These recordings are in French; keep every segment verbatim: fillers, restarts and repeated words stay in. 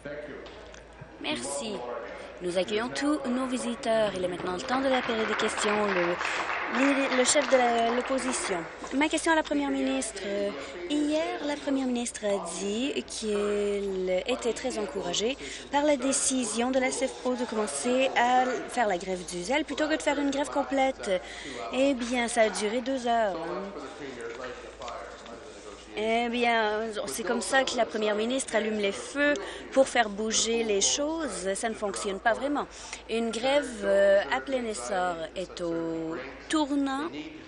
Merci. Nous accueillons tous nos visiteurs. Il est maintenant le temps de la période des questions. Le, le chef de l'opposition. Ma question à la première ministre. Hier, la première ministre a dit qu'elle était très encouragée par la décision de la C F O de commencer à faire la grève du zèle plutôt que de faire une grève complète. Eh bien, ça a duré deux heures. Eh bien, c'est comme ça que la première ministre allume les feux pour faire bouger les choses. Ça ne fonctionne pas vraiment. Une grève euh, à plein essor est au tournant.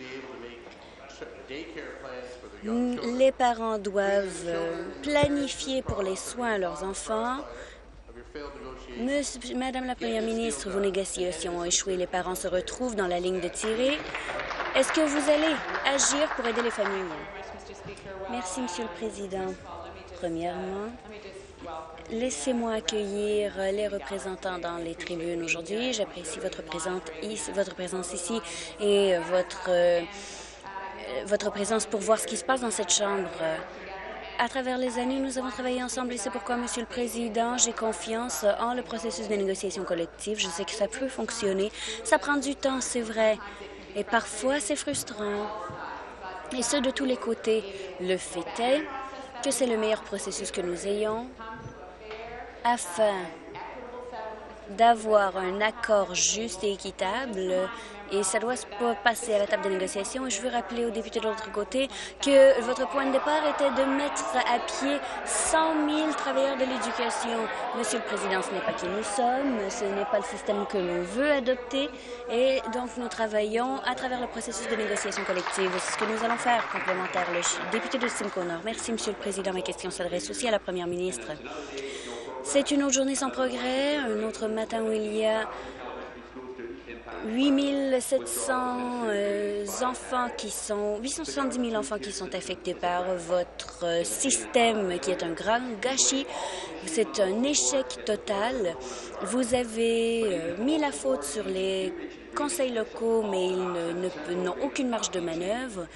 Les parents doivent planifier pour les soins à leurs enfants. Monsieur, Madame la Première ministre, vos négociations ont échoué. Les parents se retrouvent dans la ligne de tirée. Est-ce que vous allez agir pour aider les familles? Merci, Monsieur le Président. Premièrement, laissez-moi accueillir les représentants dans les tribunes aujourd'hui. J'apprécie votre, votre présence ici et votre, euh, votre présence pour voir ce qui se passe dans cette Chambre. À travers les années, nous avons travaillé ensemble et c'est pourquoi, Monsieur le Président, j'ai confiance en le processus de négociation collective. Je sais que ça peut fonctionner. Ça prend du temps, c'est vrai. Et parfois, c'est frustrant. Et ce, de tous les côtés. Le fait est que c'est le meilleur processus que nous ayons afin d'avoir un accord juste et équitable. Et ça doit se passer à la table de négociation. Et je veux rappeler aux députés de l'autre côté que votre point de départ était de mettre à pied cent mille travailleurs de l'éducation. Monsieur le Président, ce n'est pas qui nous sommes, ce n'est pas le système que l'on veut adopter. Et donc, nous travaillons à travers le processus de négociation collective. C'est ce que nous allons faire, complémentaire. Le député de Simcoe Nord. Merci, Monsieur le Président. Ma question s'adresse aussi à la Première ministre. C'est une autre journée sans progrès, un autre matin où il y a huit mille sept cents euh, enfants qui sont, huit cent soixante-dix mille enfants qui sont affectés par votre euh, système qui est un grand gâchis. C'est un échec total. Vous avez euh, mis la faute sur les conseils locaux, mais ils ne, ne, n'ont aucune marge de manœuvre.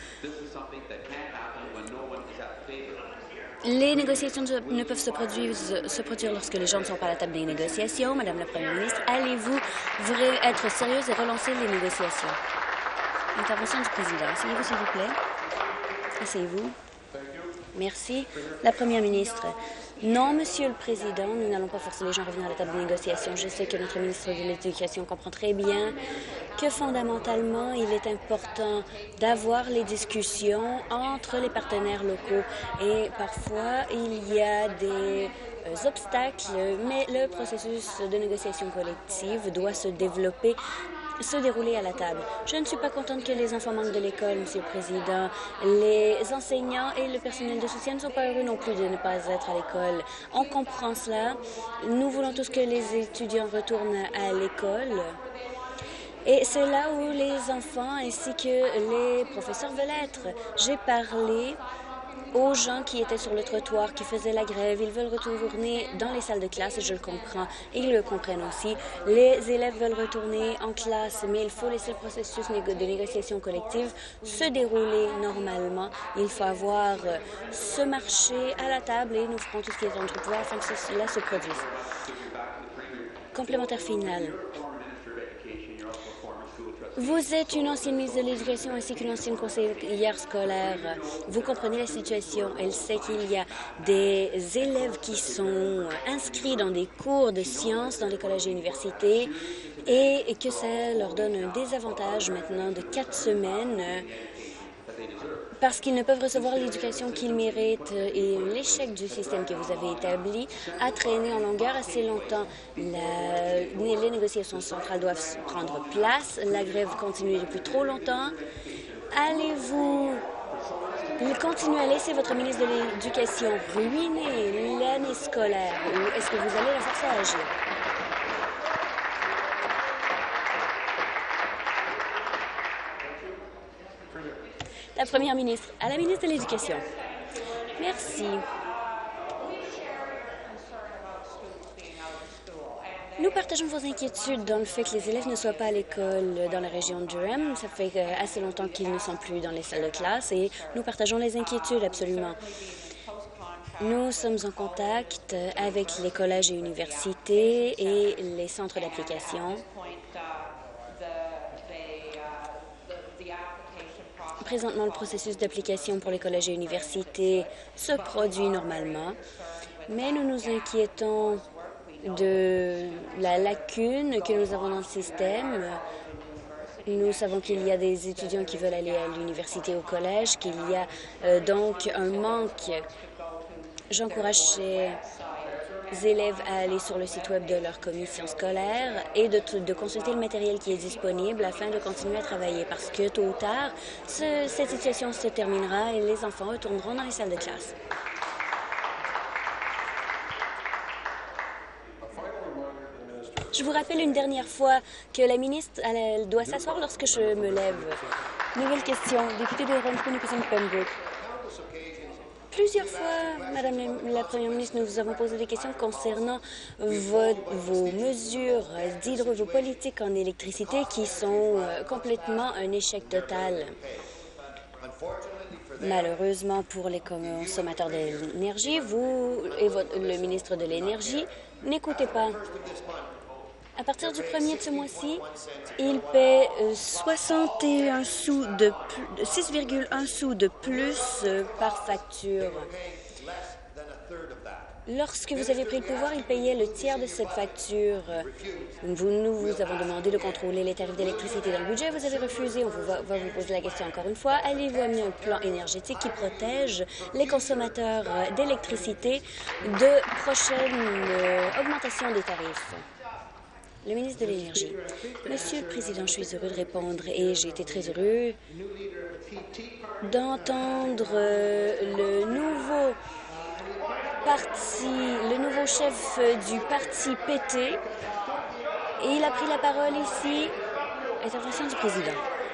Les négociations ne peuvent se produire, se produire lorsque les gens ne sont pas à la table des négociations. Madame la Première ministre, allez-vous être sérieuse et relancer les négociations? Intervention du Président. Asseyez-vous, s'il vous plaît. Asseyez-vous. Merci. La Première ministre. Non, Monsieur le Président, nous n'allons pas forcer les gens à revenir à la table de négociation. Je sais que notre ministre de l'Éducation comprend très bien que fondamentalement, il est important d'avoir les discussions entre les partenaires locaux. Et parfois, il y a des euh, obstacles, mais le processus de négociation collective doit se développer se dérouler à la table. Je ne suis pas contente que les enfants manquent de l'école, Monsieur le Président. Les enseignants et le personnel de soutien ne sont pas heureux non plus de ne pas être à l'école. On comprend cela. Nous voulons tous que les étudiants retournent à l'école. Et c'est là où les enfants ainsi que les professeurs veulent être. J'ai parlé aux gens qui étaient sur le trottoir, qui faisaient la grève. Ils veulent retourner dans les salles de classe et je le comprends. Et ils le comprennent aussi. Les élèves veulent retourner en classe, mais il faut laisser le processus de négociation collective se dérouler normalement. Il faut avoir ce marché à la table et nous ferons tout ce qui est en notre pouvoir afin que cela se produise. Complémentaire final. Vous êtes une ancienne ministre de l'Éducation ainsi qu'une ancienne conseillère scolaire. Vous comprenez la situation. Elle sait qu'il y a des élèves qui sont inscrits dans des cours de sciences dans les collèges et universités et que ça leur donne un désavantage maintenant de quatre semaines parce qu'ils ne peuvent recevoir l'éducation qu'ils méritent et l'échec du système que vous avez établi a traîné en longueur assez longtemps. La, les négociations centrales doivent prendre place. La grève continue depuis trop longtemps. Allez-vous continuer à laisser votre ministre de l'Éducation ruiner l'année scolaire ou est-ce que vous allez la forcer à agir? La Première ministre. À la ministre de l'Éducation. Merci. Nous partageons vos inquiétudes dans le fait que les élèves ne soient pas à l'école dans la région de Durham. Ça fait assez longtemps qu'ils ne sont plus dans les salles de classe et nous partageons les inquiétudes, absolument. Nous sommes en contact avec les collèges et universités et les centres d'application. Présentement, le processus d'application pour les collèges et universités se produit normalement, mais nous nous inquiétons de la lacune que nous avons dans le système. Nous savons qu'il y a des étudiants qui veulent aller à l'université ou au collège, qu'il y a euh, donc un manque. J'encourage ces élèves à aller sur le site web de leur commission scolaire et de, de consulter le matériel qui est disponible afin de continuer à travailler parce que tôt ou tard, ce, cette situation se terminera et les enfants retourneront dans les salles de classe. Je vous rappelle une dernière fois que la ministre elle, elle doit s'asseoir lorsque je me lève. Nouvelle question. Député de Renfrew-Nipissing-Pembroke. Plusieurs fois, Madame la Première ministre, nous vous avons posé des questions concernant vos, vos mesures d'hydro, vos politiques en électricité qui sont euh, complètement un échec total. Malheureusement pour les consommateurs d'énergie, vous et votre, le ministre de l'Énergie n'écoutez pas. À partir du premier de ce mois-ci, il paie soixante et un sous de six virgule un sous de plus par facture. Lorsque vous avez pris le pouvoir, il payait le tiers de cette facture. Vous, nous vous avons demandé de contrôler les tarifs d'électricité dans le budget. Vous avez refusé. On vous va, va vous poser la question encore une fois. Allez-vous amener un plan énergétique qui protège les consommateurs d'électricité de prochaines euh, augmentations des tarifs? Le ministre de l'Énergie. Monsieur le Président, je suis heureux de répondre et j'ai été très heureux d'entendre le nouveau parti, le nouveau chef du parti P T. Et il a pris la parole ici. Intervention du Président.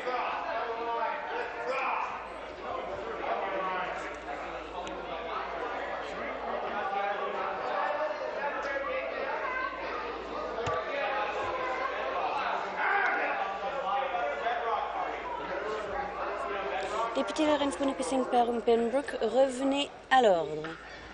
Député de Renfrew-Nipissing-Pembroke, revenez à l'ordre.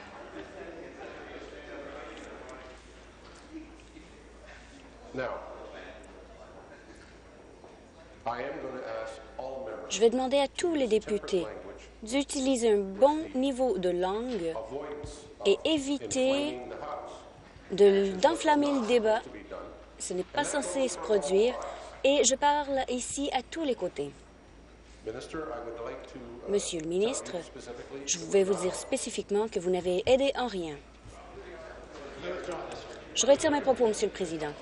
Je vais demander à tous les députés d'utiliser un bon niveau de langue et éviter d'enflammer le débat. Ce n'est pas censé se produire et je parle ici à tous les côtés. Monsieur le ministre, je vais vous dire spécifiquement que vous n'avez aidé en rien. Je retire mes propos, Monsieur le Président.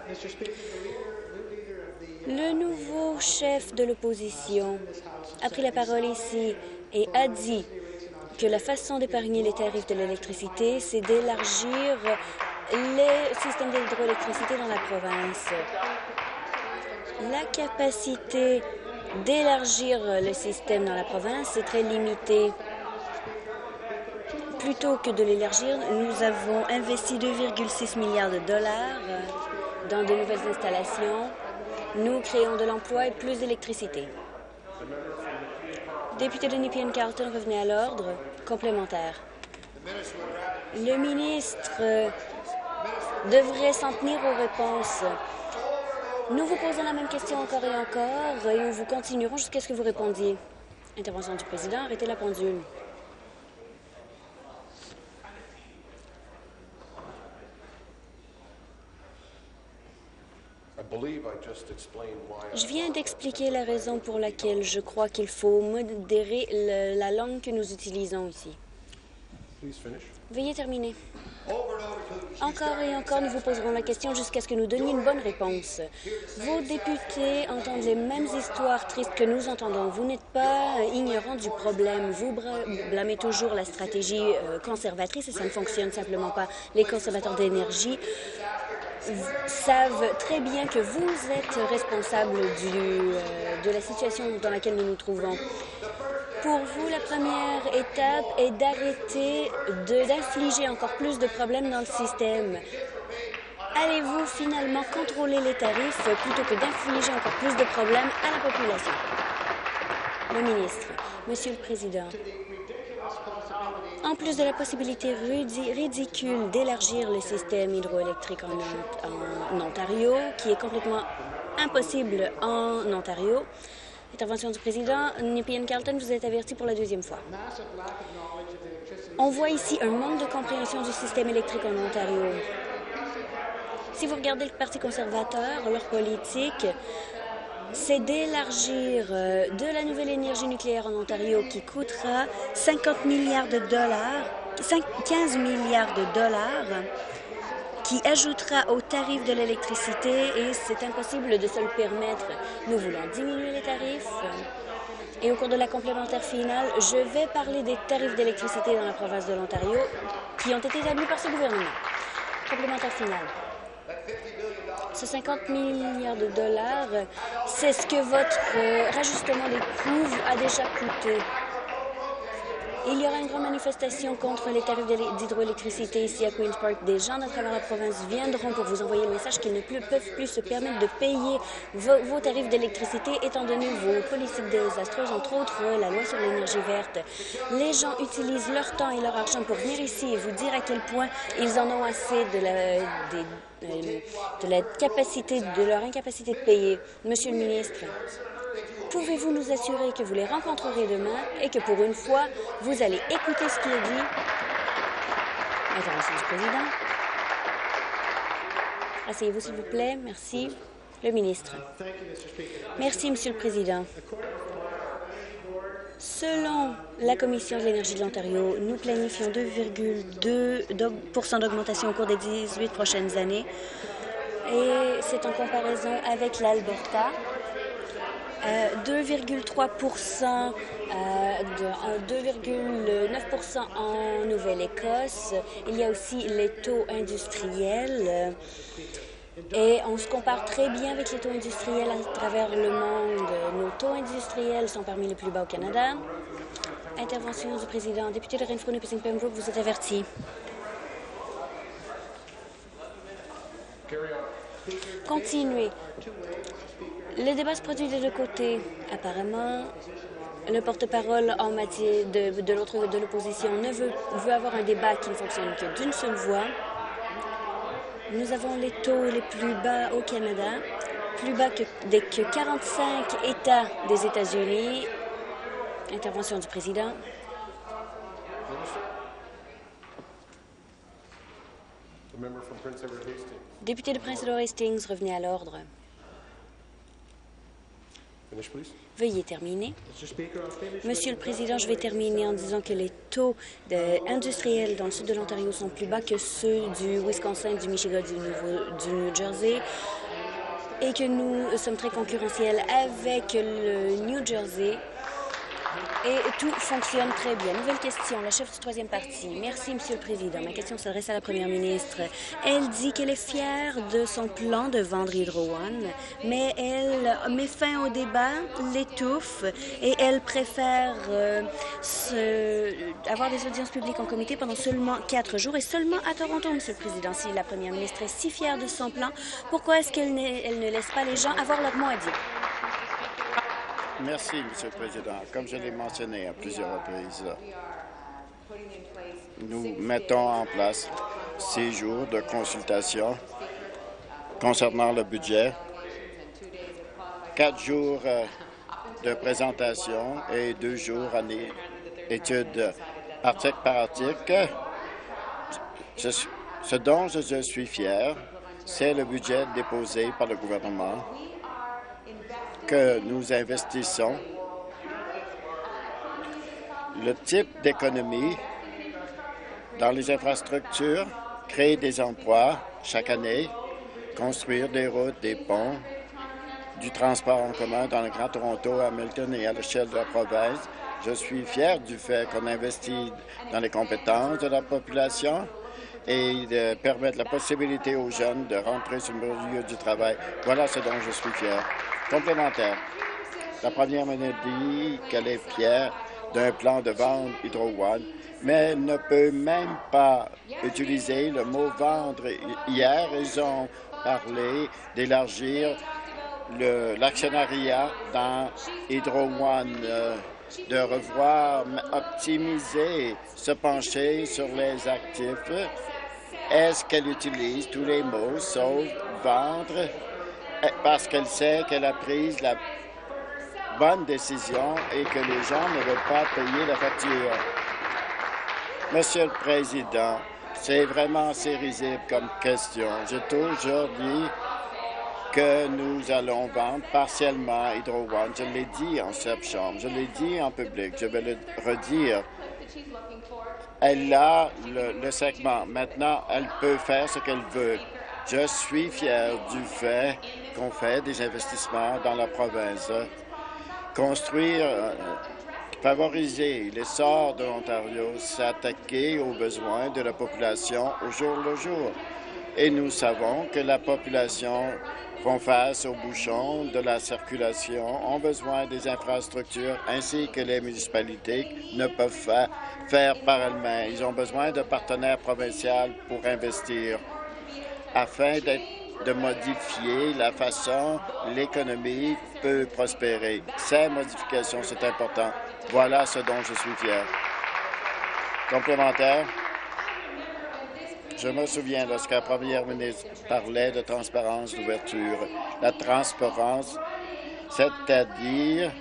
Le nouveau chef de l'opposition a pris la parole ici et a dit que la façon d'épargner les tarifs de l'électricité, c'est d'élargir les systèmes d'hydroélectricité dans la province. La capacité d'élargir le système dans la province est très limitée. Plutôt que de l'élargir, nous avons investi deux virgule six milliards de dollars dans de nouvelles installations. Nous créons de l'emploi et plus d'électricité. Député de Nepean-Carleton, revenez à l'ordre. Complémentaire. Le ministre devrait s'en tenir aux réponses. Nous vous posons la même question encore et encore et nous vous continuerons jusqu'à ce que vous répondiez. Intervention du président. Arrêtez la pendule. Je viens d'expliquer la raison pour laquelle je crois qu'il faut modérer le, la langue que nous utilisons ici. Veuillez terminer. Encore et encore, nous vous poserons la question jusqu'à ce que nous donniez une bonne réponse. Vos députés entendent les mêmes histoires tristes que nous entendons. Vous n'êtes pas ignorant du problème. Vous blâmez toujours la stratégie conservatrice et ça ne fonctionne simplement pas. Les consommateurs d'énergie savent très bien que vous êtes responsable du, euh, de la situation dans laquelle nous nous trouvons. Pour vous, la première étape est d'arrêter d'infliger encore plus de problèmes dans le système. Allez-vous finalement contrôler les tarifs plutôt que d'infliger encore plus de problèmes à la population? Le ministre. Monsieur le Président, En plus de la possibilité ridicule d'élargir le système hydroélectrique en, en, en Ontario, qui est complètement impossible en Ontario. Intervention du président. Nepean Carleton, vous êtes averti pour la deuxième fois. On voit ici un manque de compréhension du système électrique en Ontario. Si vous regardez le Parti conservateur, leur politique, c'est d'élargir euh, de la nouvelle énergie nucléaire en Ontario qui coûtera cinquante milliards de dollars, quinze milliards de dollars, qui ajoutera au tarif de l'électricité et c'est impossible de se le permettre. Nous voulons diminuer les tarifs. Et au cours de la complémentaire finale, je vais parler des tarifs d'électricité dans la province de l'Ontario qui ont été établis par ce gouvernement. Complémentaire finale. Ce cinquante milliards de dollars, c'est ce que votre euh, rajustement des coûts a déjà coûté. Il y aura une grande manifestation contre les tarifs d'hydroélectricité ici à Queen's Park. Des gens de travers la province viendront pour vous envoyer le message qu'ils ne peuvent plus se permettre de payer vos, vos tarifs d'électricité étant donné vos politiques désastreuses, entre autres la loi sur l'énergie verte. Les gens utilisent leur temps et leur argent pour venir ici et vous dire à quel point ils en ont assez de la, des, euh, de la capacité, de leur incapacité de payer. Monsieur le ministre, pouvez-vous nous assurer que vous les rencontrerez demain et que pour une fois, vous allez écouter ce qui est dit? Intervention du président. Asseyez-vous, s'il vous plaît. Merci. Le ministre. Merci, Monsieur le Président. Selon la Commission de l'énergie de l'Ontario, nous planifions deux virgule deux pour cent d'augmentation au cours des dix-huit prochaines années. Et c'est en comparaison avec l'Alberta. Euh, deux virgule trois pour cent, euh, deux virgule neuf pour cent en Nouvelle-Écosse. Il y a aussi les taux industriels. Et on se compare très bien avec les taux industriels à travers le monde. Nos taux industriels sont parmi les plus bas au Canada. Intervention du président. Député de Renfrew-Nipissing-Pembroke, vous êtes averti. Continuez. Le débat se produit des deux côtés. Apparemment, le porte-parole en matière de, de l'autre de l'opposition ne veut, veut avoir un débat qui ne fonctionne que d'une seule voix. Nous avons les taux les plus bas au Canada, plus bas que, que quarante-cinq États des États-Unis. Intervention du président. Député de Prince Edward Hastings, revenez à l'ordre. Veuillez terminer. Monsieur le Président, je vais terminer en disant que les taux industriels dans le sud de l'Ontario sont plus bas que ceux du Wisconsin, du Michigan, du, Nouveau, du New Jersey et que nous sommes très concurrentiels avec le New Jersey. Et tout fonctionne très bien. Nouvelle question, la chef du troisième parti. Merci, Monsieur le Président. Ma question s'adresse à la première ministre. Elle dit qu'elle est fière de son plan de vendre Hydro One, mais elle met fin au débat, l'étouffe, et elle préfère euh, se... avoir des audiences publiques en comité pendant seulement quatre jours et seulement à Toronto, Monsieur le Président. Si la première ministre est si fière de son plan, pourquoi est-ce qu'elle ne laisse pas les gens avoir leur mot à dire? Merci, Monsieur le Président. Comme je l'ai mentionné à plusieurs reprises, nous mettons en place six jours de consultation concernant le budget, quatre jours de présentation et deux jours en études article par article. Je, ce dont je, je suis fier, c'est le budget déposé par le gouvernement que nous investissons. Le type d'économie dans les infrastructures, créer des emplois chaque année, construire des routes, des ponts, du transport en commun dans le Grand Toronto, à Hamilton et à l'échelle de la province. Je suis fier du fait qu'on investit dans les compétences de la population et de permettre la possibilité aux jeunes de rentrer sur le milieu du travail. Voilà ce dont je suis fier. Complémentaire. La première ministre dit qu'elle est fière d'un plan de vente Hydro One, mais elle ne peut même pas utiliser le mot « vendre ». Hier, ils ont parlé d'élargir l'actionnariat dans Hydro One. Euh, de revoir, optimiser, se pencher sur les actifs. Est-ce qu'elle utilise tous les mots sauf vendre parce qu'elle sait qu'elle a pris la bonne décision et que les gens ne veulent pas payer la facture? Monsieur le Président, c'est vraiment assez risible comme question. J'ai toujours dit que nous allons vendre partiellement Hydro One. Je l'ai dit en cette chambre, je l'ai dit en public, je vais le redire. Elle a le, le segment. Maintenant, elle peut faire ce qu'elle veut. Je suis fier du fait qu'on fait des investissements dans la province. Construire, euh, favoriser l'essor de l'Ontario, s'attaquer aux besoins de la population au jour le jour. Et nous savons que la population font face aux bouchons de la circulation, ont besoin des infrastructures ainsi que les municipalités ne peuvent fa faire par elles-mêmes. Ils ont besoin de partenaires provinciaux pour investir afin de modifier la façon dont l'économie peut prospérer. Ces modifications, c'est important. Voilà ce dont je suis fier. Complémentaire. Je me souviens lorsque la première ministre parlait de transparence d'ouverture. La transparence, c'est-à-dire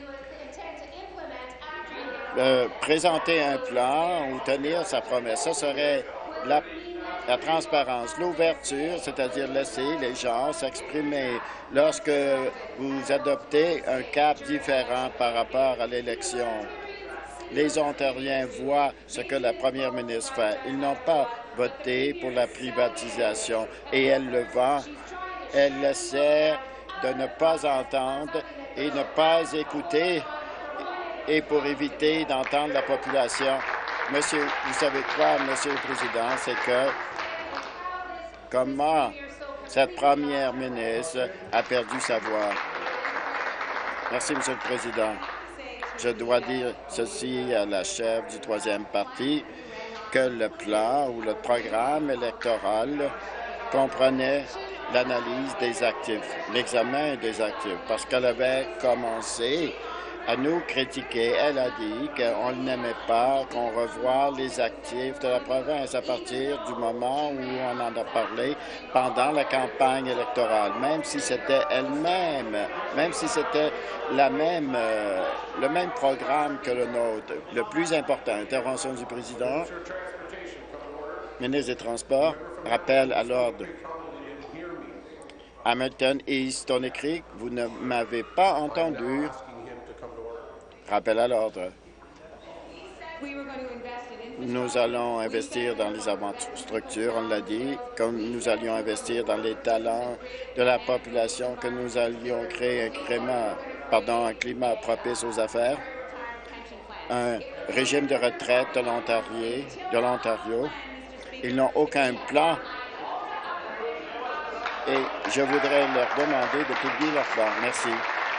euh, présenter un plan ou tenir sa promesse. Ça serait la, la transparence. L'ouverture, c'est-à-dire laisser les gens s'exprimer. Lorsque vous adoptez un cap différent par rapport à l'élection, les Ontariens voient ce que la première ministre fait. Ils n'ont pas voté pour la privatisation et elle le vend. Elle essaie de ne pas entendre et ne pas écouter et pour éviter d'entendre la population. Monsieur, vous savez quoi, Monsieur le Président, c'est que comment cette première ministre a perdu sa voix. Merci, Monsieur le Président. Je dois dire ceci à la chef du troisième parti, que le plan ou le programme électoral comprenait l'analyse des actifs, l'examen des actifs, parce qu'elle avait commencé à nous critiquer. Elle a dit qu'on n'aimait pas qu'on revoie les actifs de la province à partir du moment où on en a parlé pendant la campagne électorale, même si c'était elle-même, même si c'était la même, euh, le même programme que le nôtre. Le plus important, intervention du président, ministre des Transports, rappel à l'ordre. Hamilton East, Stony Creek, vous ne m'avez pas entendu. Rappel à l'ordre. Nous allons investir dans les infrastructures, on l'a dit, comme nous allions investir dans les talents de la population, que nous allions créer un climat, pardon, un climat propice aux affaires, un régime de retraite de l'Ontario. De l'Ontario. Ils n'ont aucun plan et je voudrais leur demander de publier leur plan. Merci.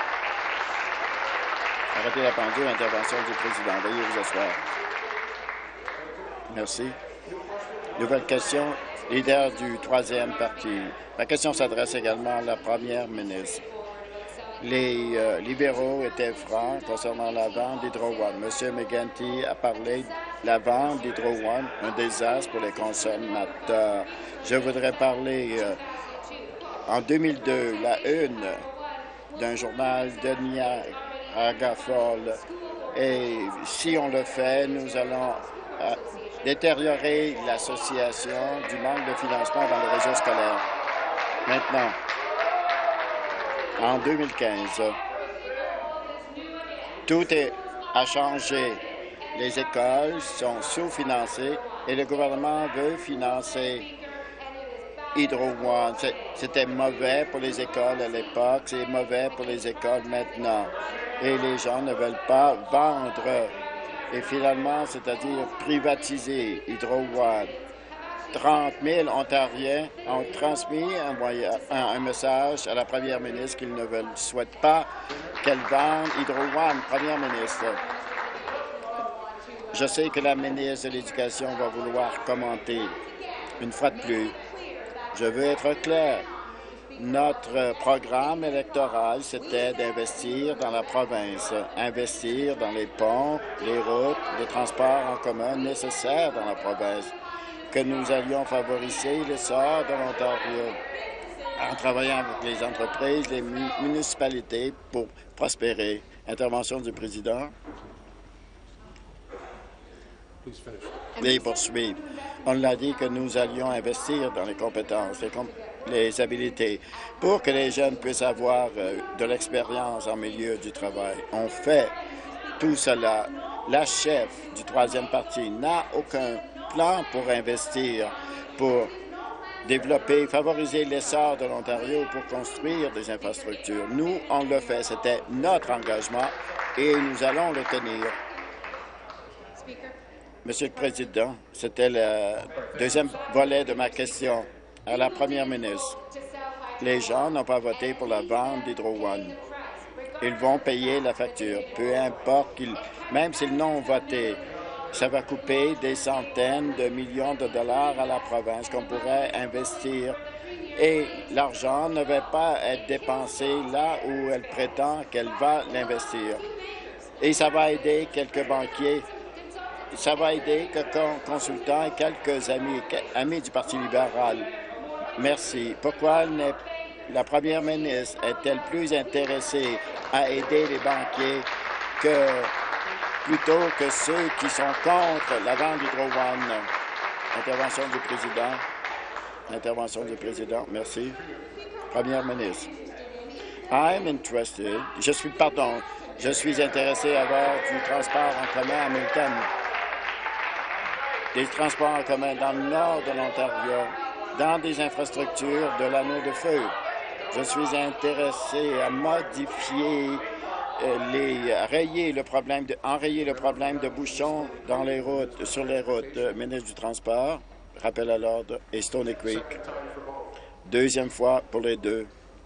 Arrêtez la pendule, intervention du président. Veuillez vous asseoir. Merci. Nouvelle question, leader du troisième parti. La question s'adresse également à la première ministre. Les euh, libéraux étaient francs concernant la vente d'Hydro One. M. McGuinty a parlé de la vente d'Hydro One, un désastre pour les consommateurs. Je voudrais parler euh, en deux mille deux, la une d'un journal de Niagara Falls. Et si on le fait, nous allons euh, détériorer l'association du manque de financement dans le réseau scolaire. Maintenant, en deux mille quinze, tout est, a changé. Les écoles sont sous-financées et le gouvernement veut financer Hydro One. C'était mauvais pour les écoles à l'époque, c'est mauvais pour les écoles maintenant. Et les gens ne veulent pas vendre. Et finalement, c'est-à-dire privatiser Hydro One. trente mille Ontariens ont transmis un, moyen, un, un message à la première ministre qu'ils ne veulent, souhaitent pas qu'elle vende Hydro One. Première ministre, je sais que la ministre de l'Éducation va vouloir commenter. Une fois de plus, je veux être clair. Notre programme électoral, c'était d'investir dans la province, investir dans les ponts, les routes, les transports en commun nécessaires dans la province, que nous allions favoriser l'essor de l'Ontario en travaillant avec les entreprises, les municipalités pour prospérer. Intervention du président. Les poursuivre. On l'a dit que nous allions investir dans les compétences, les, com les habiletés, pour que les jeunes puissent avoir euh, de l'expérience en milieu du travail. On fait tout cela. La chef du troisième parti n'a aucun plan pour investir, pour développer, favoriser l'essor de l'Ontario, pour construire des infrastructures. Nous, on le fait. C'était notre engagement et nous allons le tenir. Monsieur le Président, c'était le deuxième volet de ma question à la Première ministre. Les gens n'ont pas voté pour la vente d'Hydro One. Ils vont payer la facture, peu importe qu'ils, même s'ils n'ont voté. Ça va couper des centaines de millions de dollars à la province qu'on pourrait investir. Et l'argent ne va pas être dépensé là où elle prétend qu'elle va l'investir. Et ça va aider quelques banquiers. Ça va aider quelques consultants et quelques amis, amis du Parti libéral. Merci. Pourquoi la première ministre est-elle plus intéressée à aider les banquiers que plutôt que ceux qui sont contre la vente d'Hydro One? Intervention du président. Intervention du président. Merci. Première ministre. I'm interested. Je suis, pardon, je suis intéressé à avoir du transport en commun à Hamilton. Des transports en commun dans le nord de l'Ontario, dans des infrastructures de l'anneau de feu. Je suis intéressé à modifier euh, les rayer le problème de, enrayer le problème de bouchons dans les routes, sur les routes. Euh, ministre du Transport, rappel à l'ordre, et Stoney Creek. Deuxième fois pour les deux.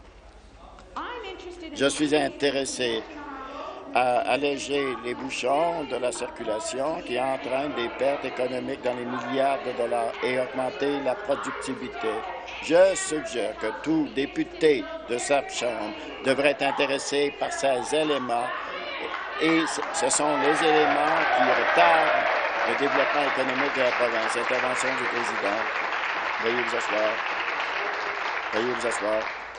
Je suis intéressé à alléger les bouchons de la circulation qui entraînent des pertes économiques dans les milliards de dollars et augmenter la productivité. Je suggère que tout député de sa Chambre devrait être intéressé par ces éléments et ce sont les éléments qui retardent le développement économique de la province. Intervention du président. Veuillez vous asseoir. Veuillez vous asseoir.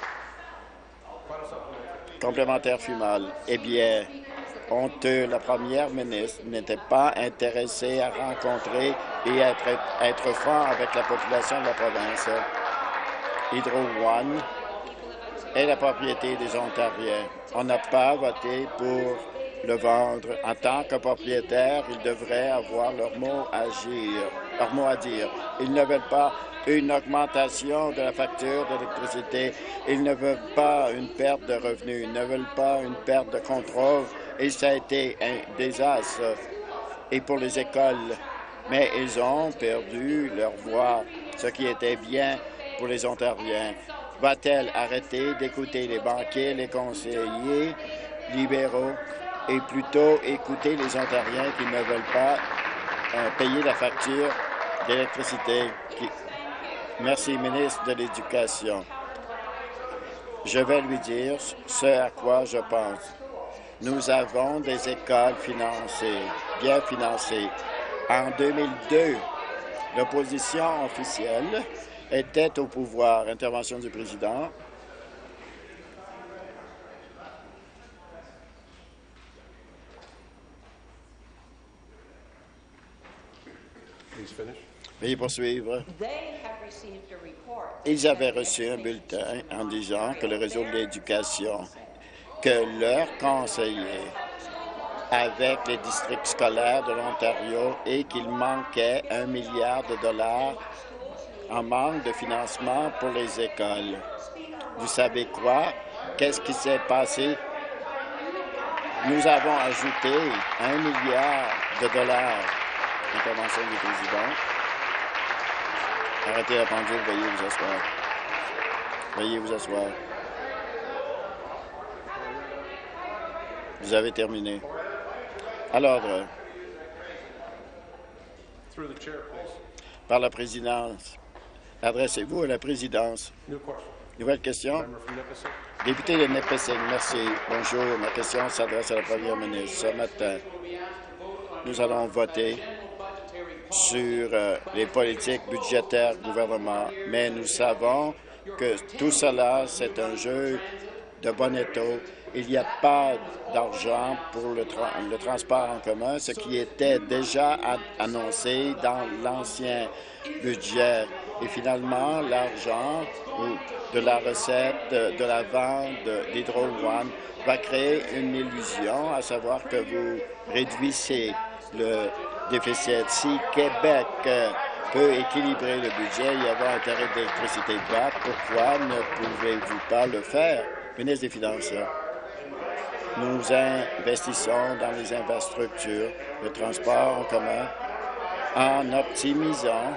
Complémentaire final. Eh bien, honteux, la première ministre n'était pas intéressée à rencontrer et à être, à être franc avec la population de la province. Hydro One est la propriété des Ontariens. On n'a pas voté pour le vendre. En tant que propriétaire, ils devraient avoir leur mot à dire. Leur mot à dire. Ils ne veulent pas une augmentation de la facture d'électricité. Ils ne veulent pas une perte de revenus. Ils ne veulent pas une perte de contrôle. Et ça a été un désastre. Et pour les écoles. Mais ils ont perdu leur voix, ce qui était bien pour les Ontariens. Va-t-elle arrêter d'écouter les banquiers, les conseillers libéraux et plutôt écouter les Ontariens qui ne veulent pas euh, payer la facture d'électricité? Qui... Merci, ministre de l'Éducation. Je vais lui dire ce à quoi je pense. Nous avons des écoles financées, bien financées. En deux mille deux, l'opposition officielle était au pouvoir. Intervention du président. Veuillez poursuivre. Ils avaient reçu un bulletin en disant que le réseau de l'éducation, que leurs conseillers avec les districts scolaires de l'Ontario et qu'il manquait un milliard de dollars en manque de financement pour les écoles. Vous savez quoi? Qu'est-ce qui s'est passé? Nous avons ajouté un milliard de dollars. Intervention du président. Arrêtez la pendule, veuillez vous asseoir. Veuillez vous asseoir. Vous avez terminé. À l'ordre. Par la présidence. Adressez-vous à la présidence. Nouvelle question. Député de Nipissing, merci. Bonjour. Ma question s'adresse à la première ministre. Ce matin, nous allons voter sur euh, les politiques budgétaires du gouvernement, mais nous savons que tout cela, c'est un jeu de bonneteau. Il n'y a pas d'argent pour le, tra le transport en commun, ce qui était déjà annoncé dans l'ancien budget. Et finalement, l'argent de la recette de la vente d'Hydro One va créer une illusion, à savoir que vous réduisez le déficit. Si Québec peut équilibrer le budget et avoir un tarif d'électricité bas, pourquoi ne pouvez-vous pas le faire? Ministre des Finances, nous investissons dans les infrastructures de transport en commun en optimisant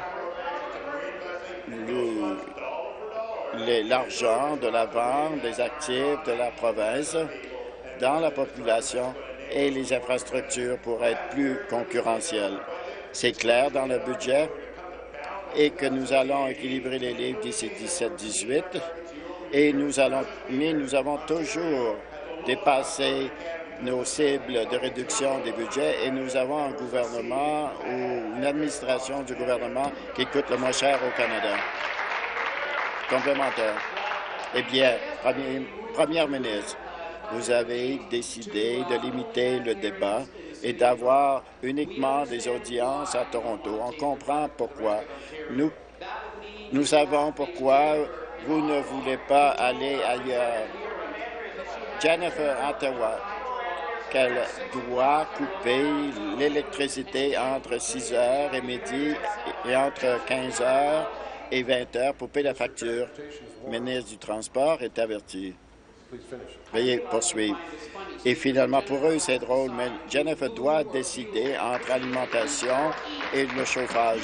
l'argent de la vente des actifs de la province dans la population et les infrastructures pour être plus concurrentielles. C'est clair dans le budget et que nous allons équilibrer les livres d'ici dix-sept dix-huit et nous allons, mais nous avons toujours dépassé nos cibles de réduction des budgets et nous avons un gouvernement ou une administration du gouvernement qui coûte le moins cher au Canada. Complémentaire. Eh bien, premier, Première ministre, vous avez décidé de limiter le débat et d'avoir uniquement des audiences à Toronto. On comprend pourquoi. Nous, nous savons pourquoi vous ne voulez pas aller ailleurs. Jennifer Ottawa, qu'elle doit couper l'électricité entre six heures et midi et entre quinze heures et vingt heures pour payer la facture. Le ministre du Transport est averti. Veuillez poursuivre. Et finalement, pour eux, c'est drôle, mais Jennifer doit décider entre alimentation et le chauffage.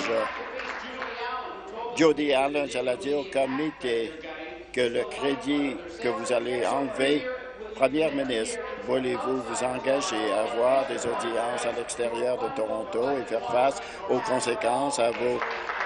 Jody Allen, elle a dit au comité que le crédit que vous allez enlever, Première ministre, voulez-vous vous engager à avoir des audiences à l'extérieur de Toronto et faire face aux conséquences à vos,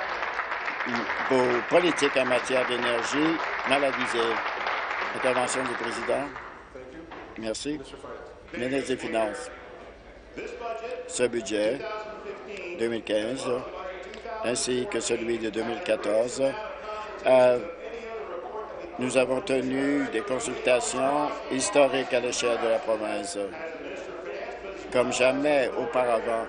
vos politiques en matière d'énergie mal avisées? Intervention du président. Merci. Ministre des Finances. Ce budget deux mille quinze ainsi que celui de deux mille quatorze, euh, nous avons tenu des consultations historiques à l'échelle de la province, comme jamais auparavant.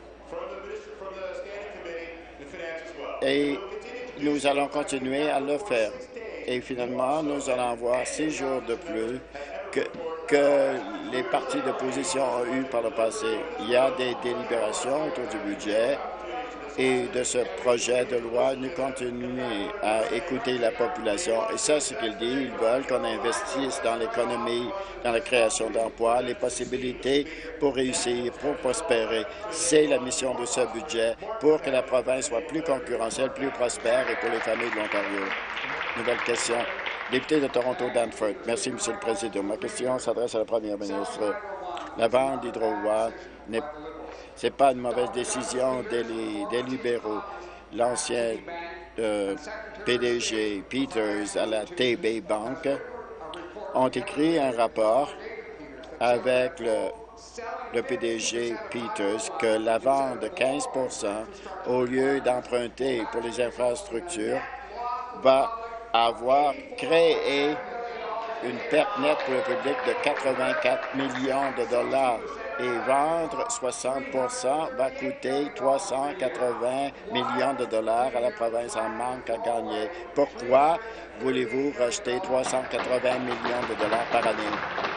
Et nous allons continuer à le faire. Et finalement, nous allons avoir six jours de plus que, que les partis d'opposition ont eu par le passé. Il y a des délibérations autour du budget et de ce projet de loi. Nous continuons à écouter la population. Et ça, ce qu'ils disent, ils veulent qu'on investisse dans l'économie, dans la création d'emplois, les possibilités pour réussir, pour prospérer. C'est la mission de ce budget pour que la province soit plus concurrentielle, plus prospère et pour les familles de l'Ontario. Nouvelle question. Député de Toronto-Danforth. Merci, Monsieur le Président. Ma question s'adresse à la Première ministre. La vente d'Hydro One n'est c'est pas une mauvaise décision des, des libéraux. L'ancien euh, P D G Peters à la T B Bank ont écrit un rapport avec le, le P D G Peters que la vente de quinze pour cent au lieu d'emprunter pour les infrastructures va avoir créé une perte nette pour le public de quatre-vingt-quatre millions de dollars et vendre soixante pour cent va coûter trois cent quatre-vingts millions de dollars à la province en manque à gagner. Pourquoi voulez-vous rejeter trois cent quatre-vingts millions de dollars par année?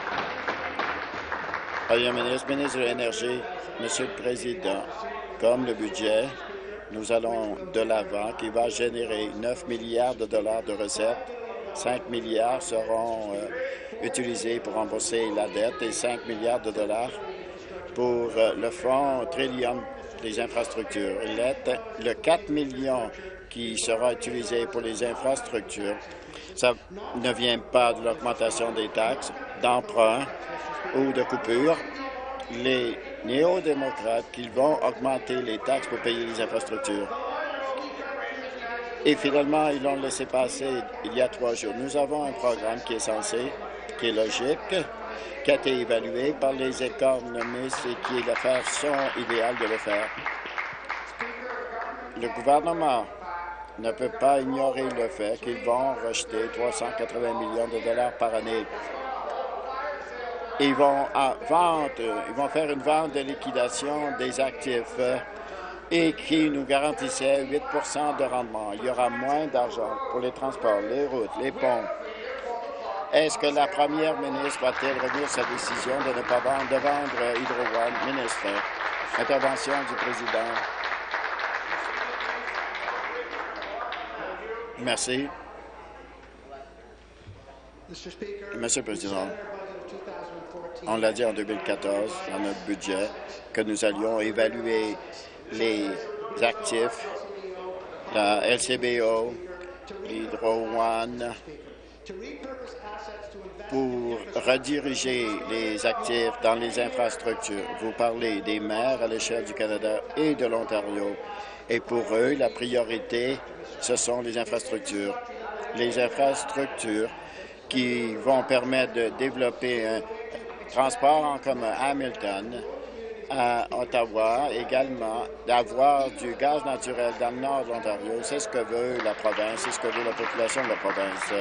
Premier ministre, ministre de l'Énergie, Monsieur le Président, comme le budget, nous allons de l'avant qui va générer neuf milliards de dollars de recettes. cinq milliards seront euh, utilisés pour rembourser la dette et cinq milliards de dollars pour euh, le fonds Trillium des infrastructures. Le quatre millions qui sera utilisé pour les infrastructures, ça ne vient pas de l'augmentation des taxes, d'emprunt ou de coupures. Les néo-démocrates qui vont augmenter les taxes pour payer les infrastructures. Et finalement, ils l'ont laissé passer il y a trois jours. Nous avons un programme qui est censé, qui est logique, qui a été évalué par les économistes et qui est la façon idéale de le faire. Le gouvernement ne peut pas ignorer le fait qu'ils vont rejeter trois cent quatre-vingts millions de dollars par année. Ils vont, à vente, ils vont faire une vente de liquidation des actifs et qui nous garantissait huit pour cent de rendement. Il y aura moins d'argent pour les transports, les routes, les ponts. Est-ce que la première ministre va-t-elle revenir sa décision de ne pas vendre, de vendre Hydro One? Ministre, intervention du président. Merci. Monsieur le Président, on l'a dit en deux mille quatorze dans notre budget que nous allions évaluer les actifs, la L C B O, Hydro One, pour rediriger les actifs dans les infrastructures. Vous parlez des maires à l'échelle du Canada et de l'Ontario. Et pour eux, la priorité, ce sont les infrastructures. Les infrastructures qui vont permettre de développer un transport en commun à Hamilton, à Ottawa, également d'avoir du gaz naturel dans le nord de l'Ontario. C'est ce que veut la province, c'est ce que veut la population de la province.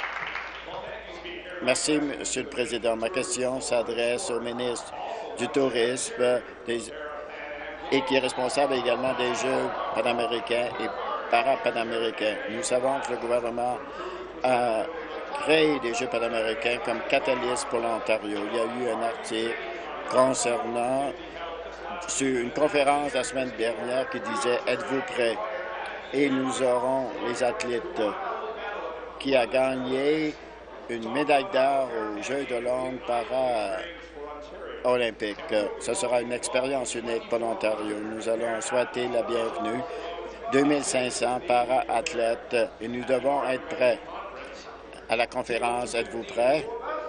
Merci, Monsieur le Président. Ma question s'adresse au ministre du Tourisme des, et qui est responsable également des Jeux panaméricains et para-panaméricains. Nous savons que le gouvernement a créé des Jeux panaméricains comme catalyste pour l'Ontario. Il y a eu un article concernant sur une conférence la semaine dernière qui disait « Êtes-vous prêts? » Et nous aurons les athlètes qui a gagné une médaille d'or aux Jeux de Londres para-olympiques. Ce sera une expérience unique pour l'Ontario. Nous allons souhaiter la bienvenue. deux mille cinq cents para-athlètes et nous devons être prêts à la conférence. Êtes-vous prêts?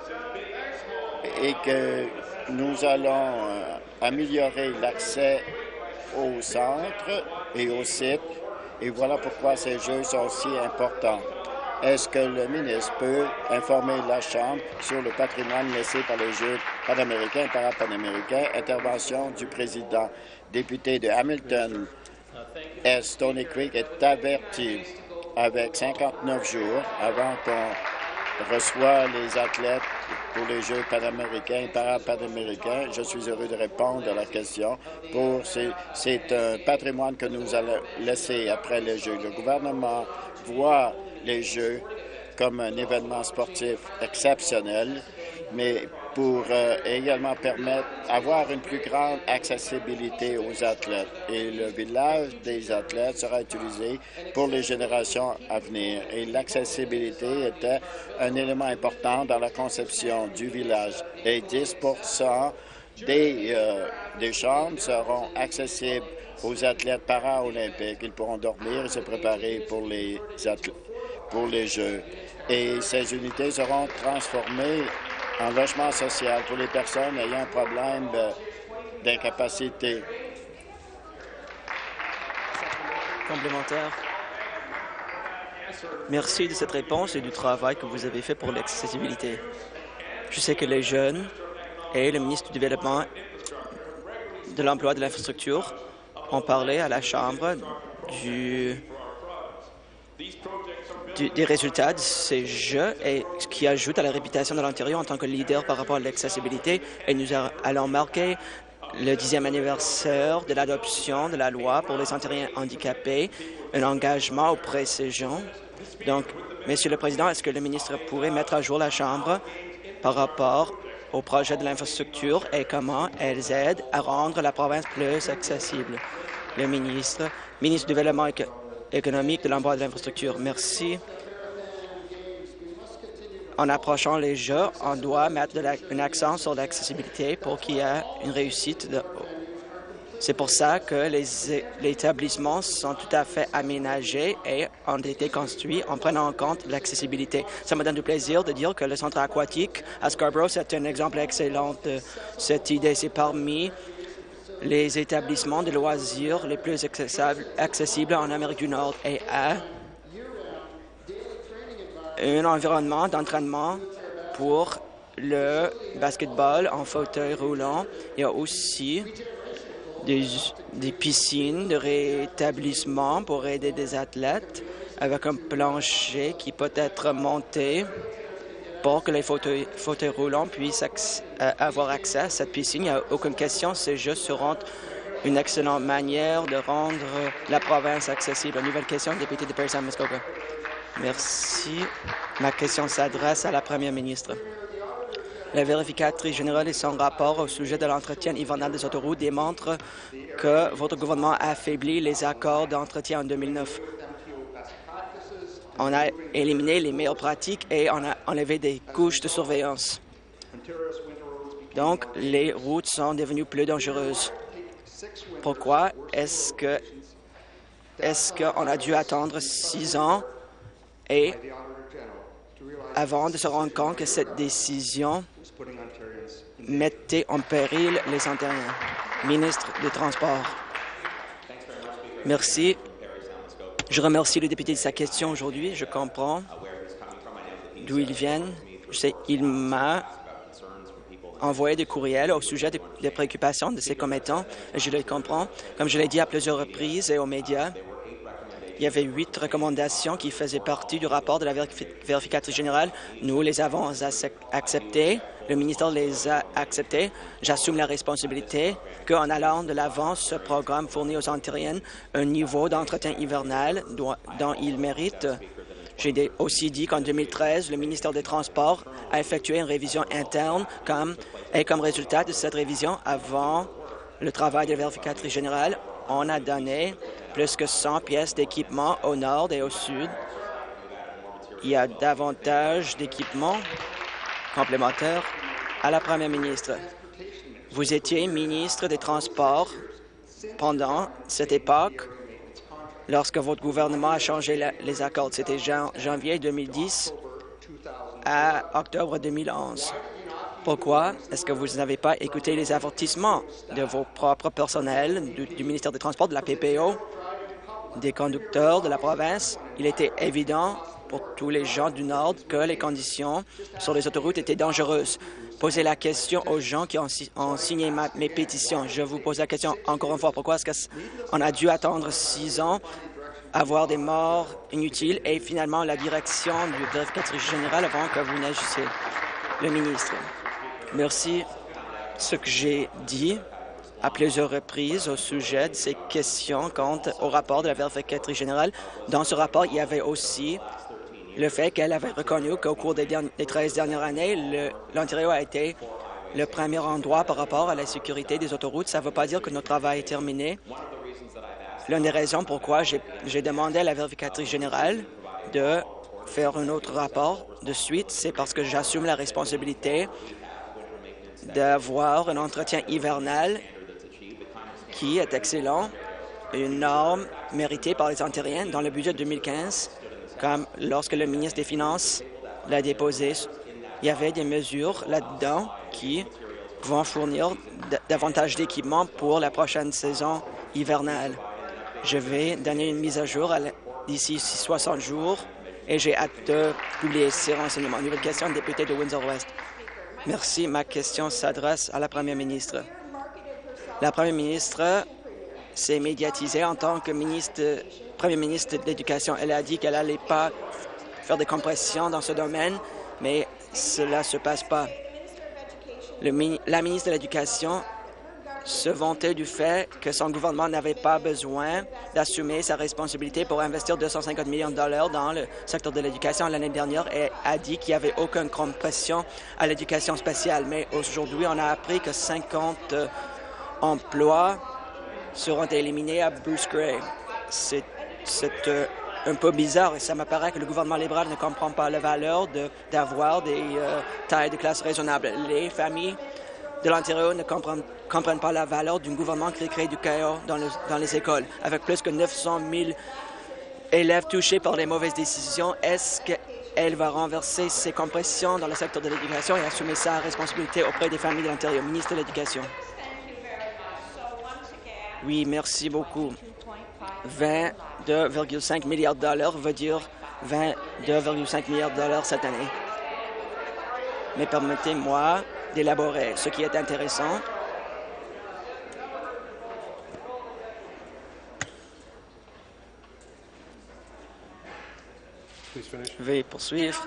Et que nous allons euh, améliorer l'accès au centre et au site. Et voilà pourquoi ces Jeux sont si importants. Est-ce que le ministre peut informer la Chambre sur le patrimoine laissé par les Jeux panaméricains et parapanaméricains? Intervention du président. Député de Hamilton Est, Stoney Creek est averti avec cinquante-neuf jours avant qu'on reçoit les athlètes pour les Jeux panaméricains et parapanaméricains. Je suis heureux de répondre à la question. Pour C'est un patrimoine que nous allons laisser après les Jeux. Le gouvernement voit les Jeux comme un événement sportif exceptionnel, mais pour euh, également permettre d'avoir une plus grande accessibilité aux athlètes. Et le village des athlètes sera utilisé pour les générations à venir. Et l'accessibilité était un élément important dans la conception du village. Et dix pour cent des, euh, des chambres seront accessibles aux athlètes para-olympiques. Ils pourront dormir et se préparer pour les athlètes. pour les Jeux. Et ces unités seront transformées en logement social pour les personnes ayant un problème d'incapacité. Complémentaire. Merci de cette réponse et du travail que vous avez fait pour l'accessibilité. Je sais que les jeunes et le ministre du Développement, de l'Emploi et de l'Infrastructure ont parlé à la Chambre du Du, des résultats de ces Jeux et ce qui ajoute à la réputation de l'Ontario en tant que leader par rapport à l'accessibilité. Et nous allons marquer le dixième anniversaire de l'adoption de la loi pour les Ontariens handicapés, un engagement auprès de ces gens. Donc, Monsieur le Président, est-ce que le ministre pourrait mettre à jour la Chambre par rapport au projet de l'infrastructure et comment elles aident à rendre la province plus accessible? Le ministre, ministre du Développement économique, de l'emploi et de l'infrastructure. Merci. En approchant les Jeux, on doit mettre de la, un accent sur l'accessibilité pour qu'il y ait une réussite. De... C'est pour ça que les, les établissements sont tout à fait aménagés et ont été construits en prenant en compte l'accessibilité. Ça me donne du plaisir de dire que le centre aquatique à Scarborough, c'est un exemple excellent de cette idée. C'est parmi les établissements de loisirs les plus accessibles en Amérique du Nord et à un environnement d'entraînement pour le basketball en fauteuil roulant. Il y a aussi des, des piscines de rétablissement pour aider des athlètes avec un plancher qui peut être monté pour que les fauteuils, fauteuils roulants puissent accès, euh, avoir accès à cette piscine. Il n'y a aucune question. Ces jeux seront une excellente manière de rendre la province accessible. Une nouvelle question, député de Parry-Sound-Muskoka. Merci. Ma question s'adresse à la première ministre. La vérificatrice générale et son rapport au sujet de l'entretien hivernal des autoroutes démontrent que votre gouvernement a affaibli les accords d'entretien en deux mille neuf. On a éliminé les meilleures pratiques et on a enlevé des couches de surveillance. Donc, les routes sont devenues plus dangereuses. Pourquoi est-ce que est-ce qu'on a dû attendre six ans et avant de se rendre compte que cette décision mettait en péril les Ontariens? Ministre des Transports. Merci. Je remercie le député de sa question aujourd'hui. Je comprends d'où il vient. Je sais qu'il m'a envoyé des courriels au sujet des, des préoccupations de ses commettants. Je les comprends. Comme je l'ai dit à plusieurs reprises et aux médias, il y avait huit recommandations qui faisaient partie du rapport de la vérifi vérificatrice générale. Nous les avons acceptées. Le ministère les a acceptées. J'assume la responsabilité qu'en allant de l'avant, ce programme fournit aux Ontariens un niveau d'entretien hivernal dont ils méritent. J'ai aussi dit qu'en deux mille treize, le ministère des Transports a effectué une révision interne comme, et comme résultat de cette révision, avant le travail de la vérificatrice générale, on a donné plus que cent pièces d'équipement au nord et au sud. Il y a davantage d'équipements complémentaires. À la première ministre, vous étiez ministre des Transports pendant cette époque lorsque votre gouvernement a changé la, les accords. C'était jan janvier deux mille dix à octobre deux mille onze. Pourquoi est-ce que vous n'avez pas écouté les avertissements de vos propres personnels du, du ministère des Transports, de la P P O, des conducteurs de la province? Il était évident pour tous les gens du Nord que les conditions sur les autoroutes étaient dangereuses. Posez la question aux gens qui ont, ont signé ma, mes pétitions. Je vous pose la question encore une fois. Pourquoi est-ce qu'on a dû attendre six ans, avoir des morts inutiles et finalement la direction du vérificatrice générale avant que vous n'agissiez? Le ministre. Merci. Ce que j'ai dit à plusieurs reprises au sujet de ces questions quant au rapport de la vérificatrice générale. Dans ce rapport, il y avait aussi le fait qu'elle avait reconnu qu'au cours des, des treize dernières années, l'Ontario a été le premier endroit par rapport à la sécurité des autoroutes. Ça ne veut pas dire que notre travail est terminé. L'une des raisons pourquoi j'ai demandé à la vérificatrice générale de faire un autre rapport de suite, c'est parce que j'assume la responsabilité d'avoir un entretien hivernal qui est excellent, une norme méritée par les Ontariens dans le budget deux mille quinze. Comme lorsque le ministre des Finances l'a déposé, il y avait des mesures là-dedans qui vont fournir davantage d'équipements pour la prochaine saison hivernale. Je vais donner une mise à jour d'ici soixante jours et j'ai hâte de publier ces renseignements. Nouvelle question, député de Windsor-Ouest. Merci. Ma question s'adresse à la première ministre. La première ministre s'est médiatisée en tant que ministre, première ministre de l'Éducation. Elle a dit qu'elle n'allait pas faire des compressions dans ce domaine, mais cela ne se passe pas. Le, la ministre de l'Éducation se vantait du fait que son gouvernement n'avait pas besoin d'assumer sa responsabilité pour investir deux cent cinquante millions de dollars dans le secteur de l'éducation l'année dernière et a dit qu'il n'y avait aucune compression à l'éducation spéciale. Mais aujourd'hui, on a appris que cinquante emplois seront éliminés à Bruce Gray. C'est euh, un peu bizarre et ça me paraît que le gouvernement libéral ne comprend pas la valeur d'avoir de, des euh, tailles de classe raisonnables. Les familles de l'Ontario ne comprennent, comprennent pas la valeur d'un gouvernement qui crée du chaos dans, le, dans les écoles. Avec plus que neuf cent mille élèves touchés par les mauvaises décisions, est-ce qu'elle va renverser ses compressions dans le secteur de l'éducation et assumer sa responsabilité auprès des familles de l'Ontario? Ministre de l'Éducation. Oui, merci beaucoup. vingt-deux virgule cinq milliards de dollars veut dire vingt-deux virgule cinq milliards de dollars cette année. Mais permettez-moi d'élaborer ce qui est intéressant. Veuillez poursuivre.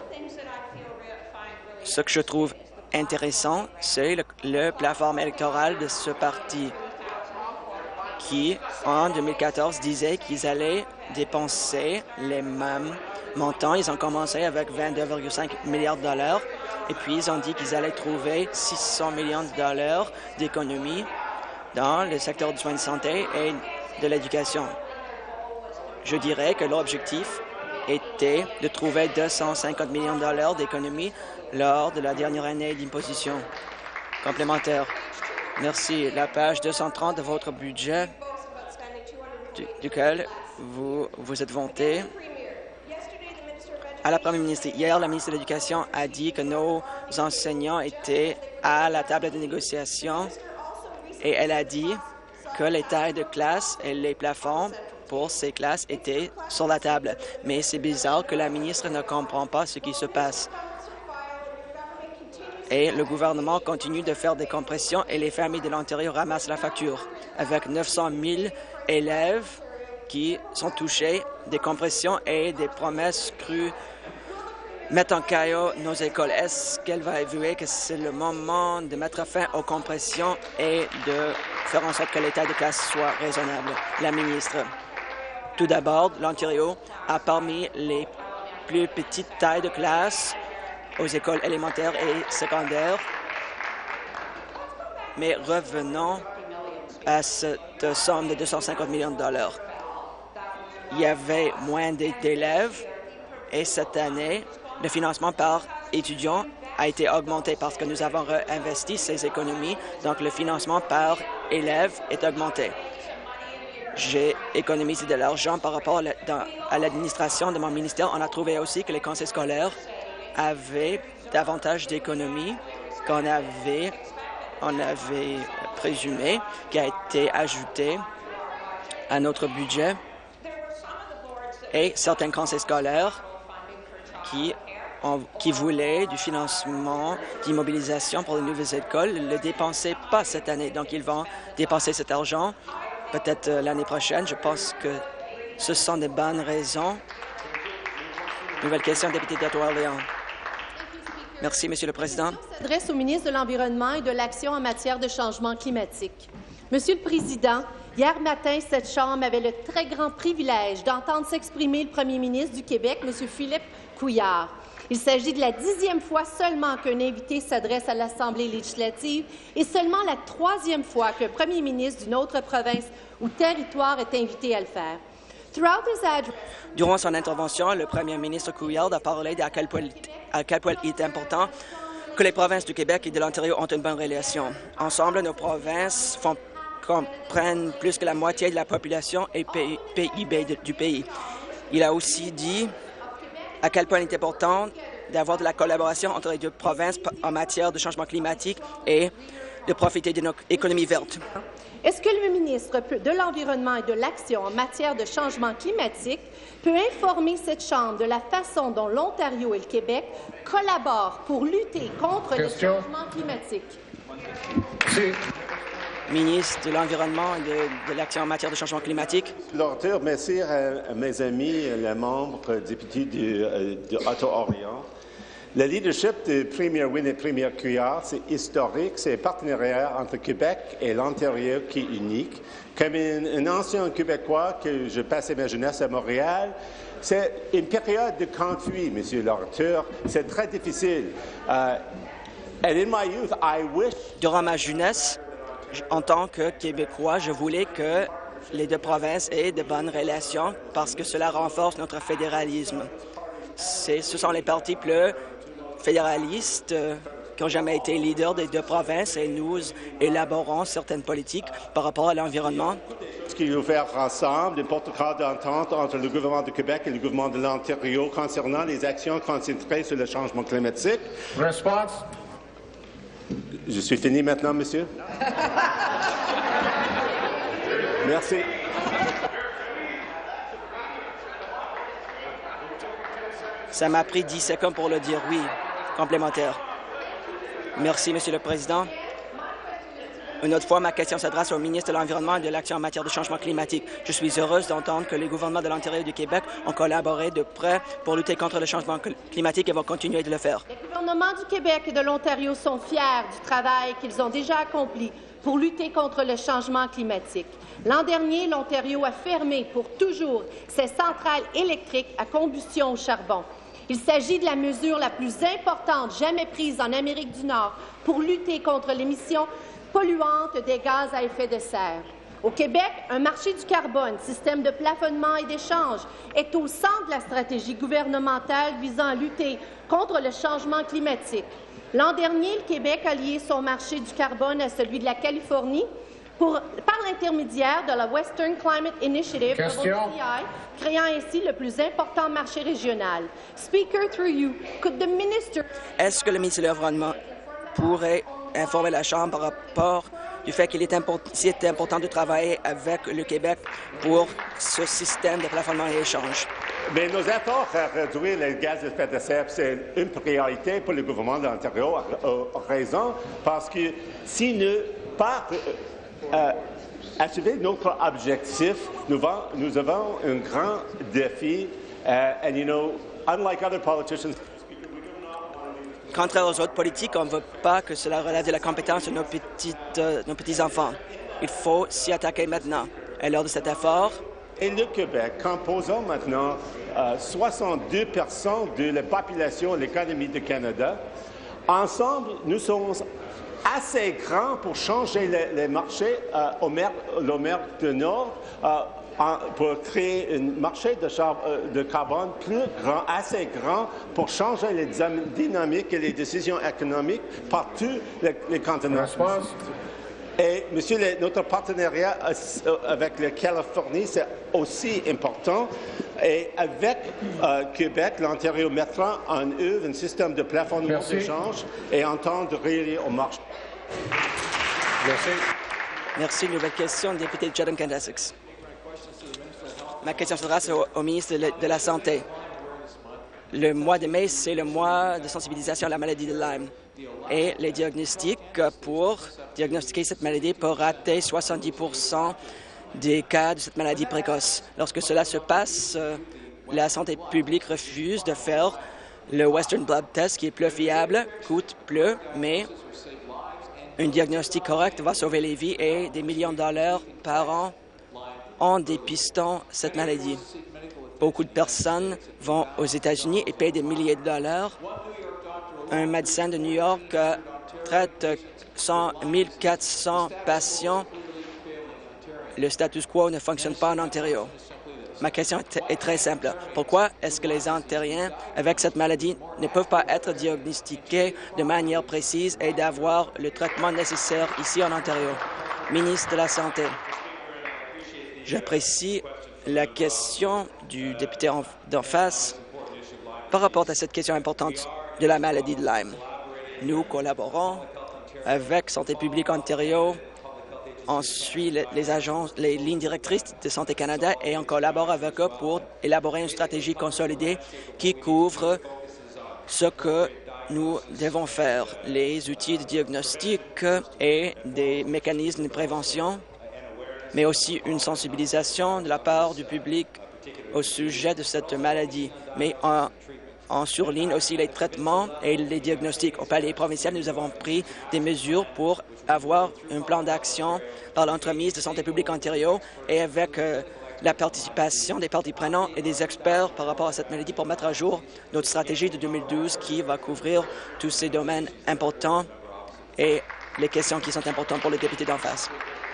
Ce que je trouve intéressant, c'est le, le plateforme électoral de ce parti qui, en deux mille quatorze, disait qu'ils allaient dépenser les mêmes montants. Ils ont commencé avec vingt-deux virgule cinq milliards de dollars et puis ils ont dit qu'ils allaient trouver six cents millions de dollars d'économies dans le secteur du soin de santé et de l'éducation. Je dirais que l'objectif était de trouver deux cent cinquante millions de dollars d'économies lors de la dernière année d'imposition complémentaire. Merci. La page deux cent trente de votre budget, du, duquel vous vous êtes vanté. À la Première ministre, hier, la ministre de l'Éducation a dit que nos enseignants étaient à la table de négociation et elle a dit que les tailles de classe et les plafonds pour ces classes étaient sur la table. Mais c'est bizarre que la ministre ne comprend pas ce qui se passe. Et le gouvernement continue de faire des compressions et les familles de l'Ontario ramassent la facture. Avec neuf cent mille élèves qui sont touchés, des compressions et des promesses crues mettent en chaos nos écoles. Est-ce qu'elle va avouer que c'est le moment de mettre fin aux compressions et de faire en sorte que les tailles de classe soient raisonnables? La ministre. Tout d'abord, l'Ontario a parmi les plus petites tailles de classe aux écoles élémentaires et secondaires. Mais revenons à cette somme de deux cent cinquante millions de dollars. Il y avait moins d'élèves et cette année, le financement par étudiant a été augmenté parce que nous avons réinvesti ces économies, donc le financement par élève est augmenté. J'ai économisé de l'argent par rapport à l'administration de mon ministère. On a trouvé aussi que les conseils scolaires avaient davantage d'économies qu'on avait, on avait présumé, qui a été ajouté à notre budget. Et certains conseils scolaires qui, ont, qui voulaient du financement d'immobilisation pour les nouvelles écoles ne le dépensaient pas cette année. Donc, ils vont dépenser cet argent peut-être euh, l'année prochaine. Je pense que ce sont des bonnes raisons. Nouvelle question, député d'Ottawa-Orléans. Merci, Monsieur le Président. S'adresse au ministre de l'Environnement et de l'Action en matière de changement climatique. Monsieur le Président, hier matin, cette Chambre avait le très grand privilège d'entendre s'exprimer le premier ministre du Québec, M. Philippe Couillard. Il s'agit de la dixième fois seulement qu'un invité s'adresse à l'Assemblée législative et seulement la troisième fois qu'un premier ministre d'une autre province ou territoire est invité à le faire. Durant son intervention, le premier ministre Couillard a parlé d'à quel point, à quel point il est important que les provinces du Québec et de l'Ontario ont une bonne relation. Ensemble, nos provinces font, comprennent plus que la moitié de la population et P I B du pays. Il a aussi dit à quel point il est important d'avoir de la collaboration entre les deux provinces en matière de changement climatique et de profiter de notre économie verte. Est-ce que le ministre de l'Environnement et de l'Action en matière de changement climatique peut informer cette Chambre de la façon dont l'Ontario et le Québec collaborent pour lutter contre Question. le changement climatique? Si. Ministre de l'Environnement et de, de l'Action en matière de changement climatique. L'auteur, merci à mes amis, les membres députés de, de Ottawa-Orléans. Le leadership de Premier Wynne et Premier Couillard, c'est historique, c'est un partenariat entre Québec et l'Ontario qui est unique. Comme un, un ancien Québécois que je passais ma jeunesse à Montréal, c'est une période de conflit, Monsieur l'auteur. C'est très difficile. Uh, and in my youth, I wish... Durant ma jeunesse, en tant que Québécois, je voulais que les deux provinces aient de bonnes relations parce que cela renforce notre fédéralisme. Ce sont les partis plus fédéralistes euh, qui n'ont jamais été leaders des deux provinces et nous élaborons certaines politiques par rapport à l'environnement. Ce qu'il faut faire ensemble, un protocole d'entente entre le gouvernement du Québec et le gouvernement de l'Ontario concernant les actions concentrées sur le changement climatique. Réponse. Je suis fini maintenant, monsieur. Merci. Ça m'a pris dix secondes pour le dire, oui. Complémentaire. Merci, Monsieur le Président. Une autre fois, ma question s'adresse au ministre de l'Environnement et de l'Action en matière de changement climatique. Je suis heureuse d'entendre que les gouvernements de l'Ontario et du Québec ont collaboré de près pour lutter contre le changement climatique et vont continuer de le faire. Les gouvernements du Québec et de l'Ontario sont fiers du travail qu'ils ont déjà accompli pour lutter contre le changement climatique. L'an dernier, l'Ontario a fermé pour toujours ses centrales électriques à combustion au charbon. Il s'agit de la mesure la plus importante jamais prise en Amérique du Nord pour lutter contre l'émission polluante des gaz à effet de serre. Au Québec, un marché du carbone, système de plafonnement et d'échange, est au centre de la stratégie gouvernementale visant à lutter contre le changement climatique. L'an dernier, le Québec a lié son marché du carbone à celui de la Californie pour, par l'intermédiaire de la Western Climate Initiative, W C I, créant ainsi le plus important marché régional. Speaker, through you, could the minister... Est-ce que le ministre de l'Environnement pourrait informer la Chambre par rapport du fait qu'il est, import est important de travailler avec le Québec pour ce système de plafonnement et échange? Bien, nos efforts à réduire les gaz à effet de serre, c'est une priorité pour le gouvernement de l'Ontario, à raison, parce que si nous pas euh, achever notre objectif, nous, va, nous avons un grand défi. Uh, and you know, unlike other politicians, contraire aux autres politiques, on ne veut pas que cela relève de la compétence de nos, petites, euh, nos petits-enfants. Il faut s'y attaquer maintenant. Et lors de cet effort, et le Québec, composant maintenant euh, soixante-deux pour cent de la population et l'économie du Canada, ensemble, nous sommes assez grands pour changer les, les marchés euh, au mer, au mer du Nord, euh, en, pour créer un marché de, char, euh, de carbone plus grand, assez grand pour changer les dynamiques et les décisions économiques partout les, les continents. Et, monsieur, le, notre partenariat avec la Californie, c'est aussi important. Et avec euh, Québec, l'Ontario mettra en œuvre un système de plafonnement d'échange et entend de relier au marché. Merci. Merci. Nouvelle question, député de Chatham-Kent-Essex. Ma question s'adresse au, au ministre de la, de la Santé. Le mois de mai, c'est le mois de sensibilisation à la maladie de Lyme. Et les diagnostics pour diagnostiquer cette maladie peuvent rater soixante-dix pour cent des cas de cette maladie précoce. Lorsque cela se passe, la santé publique refuse de faire le Western Blood Test, qui est plus fiable, coûte plus, mais un diagnostic correct va sauver les vies et des millions de dollars par an en dépistant cette maladie. Beaucoup de personnes vont aux États-Unis et payent des milliers de dollars. Un médecin de New York euh, traite mille quatre cents patients. Le status quo ne fonctionne pas en Ontario. Ma question est très simple. Pourquoi est-ce que les Ontariens avec cette maladie ne peuvent pas être diagnostiqués de manière précise et d'avoir le traitement nécessaire ici en Ontario? Ministre de la Santé, j'apprécie la question du député d'en face par rapport à cette question importante de la maladie de Lyme. Nous collaborons avec Santé publique Ontario, on suit les, les agences, les lignes directrices de Santé Canada et on collabore avec eux pour élaborer une stratégie consolidée qui couvre ce que nous devons faire, les outils de diagnostic et des mécanismes de prévention, mais aussi une sensibilisation de la part du public au sujet de cette maladie. Mais en On surligne aussi les traitements et les diagnostics. Au palais provincial, nous avons pris des mesures pour avoir un plan d'action par l'entremise de Santé publique Ontario et avec euh, la participation des parties prenantes et des experts par rapport à cette maladie pour mettre à jour notre stratégie de deux mille douze qui va couvrir tous ces domaines importants et les questions qui sont importantes pour les députés d'en face.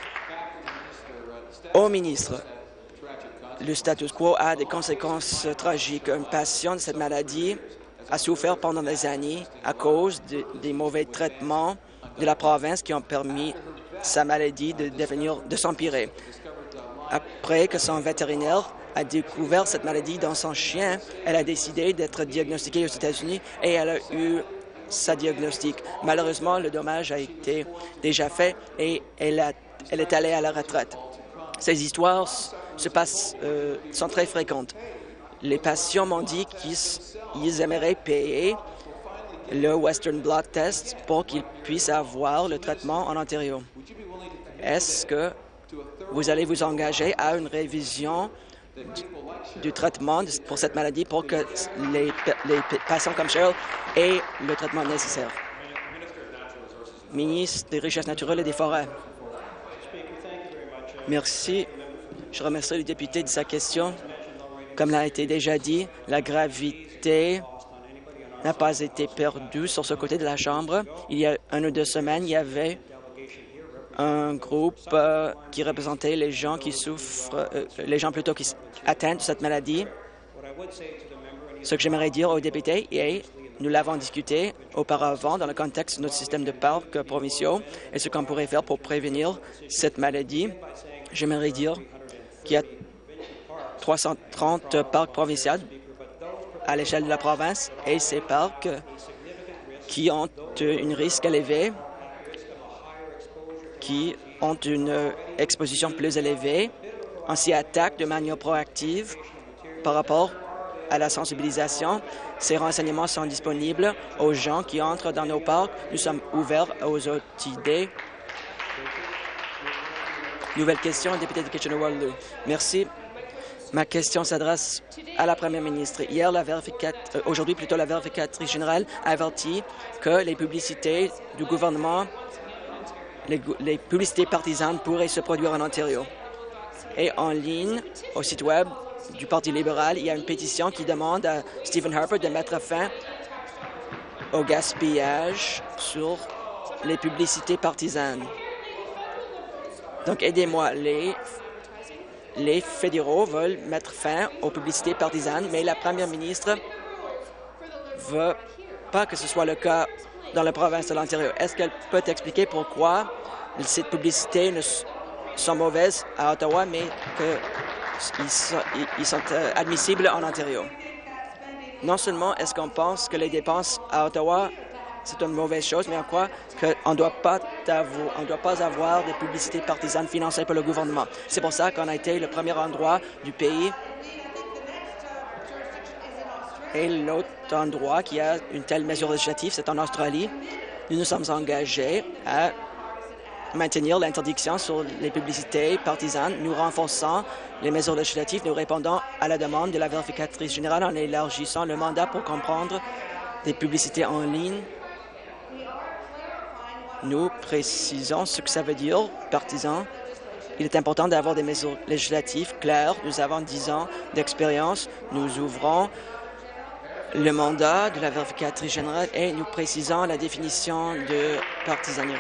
Au ministre, le status quo a des conséquences tragiques. Un patient de cette maladie a souffert pendant des années à cause de, des mauvais traitements de la province qui ont permis sa maladie de devenir, de s'empirer. Après que son vétérinaire a découvert cette maladie dans son chien, elle a décidé d'être diagnostiquée aux États-Unis et elle a eu sa diagnostic. Malheureusement, le dommage a été déjà fait et elle, a, elle est allée à la retraite. Ces histoires se passent, euh, sont très fréquentes. les patients m'ont dit qu'ils aimeraient payer le Western Blot Test pour qu'ils puissent avoir le traitement en Ontario. Est-ce que vous allez vous engager à une révision du, du traitement pour cette maladie pour que les, les patients comme Cheryl aient le traitement nécessaire? Ministre des Richesses naturelles et des Forêts. Merci. Je remercie le député de sa question. Comme l'a été déjà dit, la gravité n'a pas été perdue sur ce côté de la Chambre. Il y a une ou deux semaines, il y avait un groupe euh, qui représentait les gens qui souffrent, euh, les gens plutôt qui atteints de cette maladie. Ce que j'aimerais dire aux députés, et nous l'avons discuté auparavant dans le contexte de notre système de parcs provinciaux et ce qu'on pourrait faire pour prévenir cette maladie, j'aimerais dire qu'il y a trois cent trente parcs provinciaux à l'échelle de la province et ces parcs qui ont un risque élevé, qui ont une exposition plus élevée, on s'y attaque de manière proactive par rapport à la sensibilisation. Ces renseignements sont disponibles aux gens qui entrent dans nos parcs. Nous sommes ouverts aux autres idées. Nouvelle question, député de Kitchener-Waterloo. Merci. Ma question s'adresse à la première ministre. Hier, la vérificatrice, euh, aujourd'hui plutôt, la vérificatrice générale a averti que les publicités du gouvernement, les, les publicités partisanes pourraient se produire en Ontario. Et en ligne, au site Web du Parti libéral, il y a une pétition qui demande à Stephen Harper de mettre fin au gaspillage sur les publicités partisanes. Donc, aidez-moi. Les, les fédéraux veulent mettre fin aux publicités partisanes, mais la première ministre ne veut pas que ce soit le cas dans la province de l'Ontario. Est-ce qu'elle peut expliquer pourquoi ces publicités ne sont mauvaises à Ottawa, mais qu'ils sont, ils sont admissibles en Ontario? Non seulement est-ce qu'on pense que les dépenses à Ottawa c'est une mauvaise chose, mais on croit qu'on ne doit pas avoir, on doit pas avoir des publicités partisanes financées par le gouvernement. C'est pour ça qu'on a été le premier endroit du pays et l'autre endroit qui a une telle mesure législative, c'est en Australie. Nous nous sommes engagés à maintenir l'interdiction sur les publicités partisanes. Nous renforçons les mesures législatives. Nous répondons à la demande de la vérificatrice générale en élargissant le mandat pour comprendre des publicités en ligne. Nous précisons ce que ça veut dire, partisan. Il est important d'avoir des mesures législatives claires. Nous avons dix ans d'expérience. Nous ouvrons le mandat de la vérificatrice générale et nous précisons la définition de partisanerie.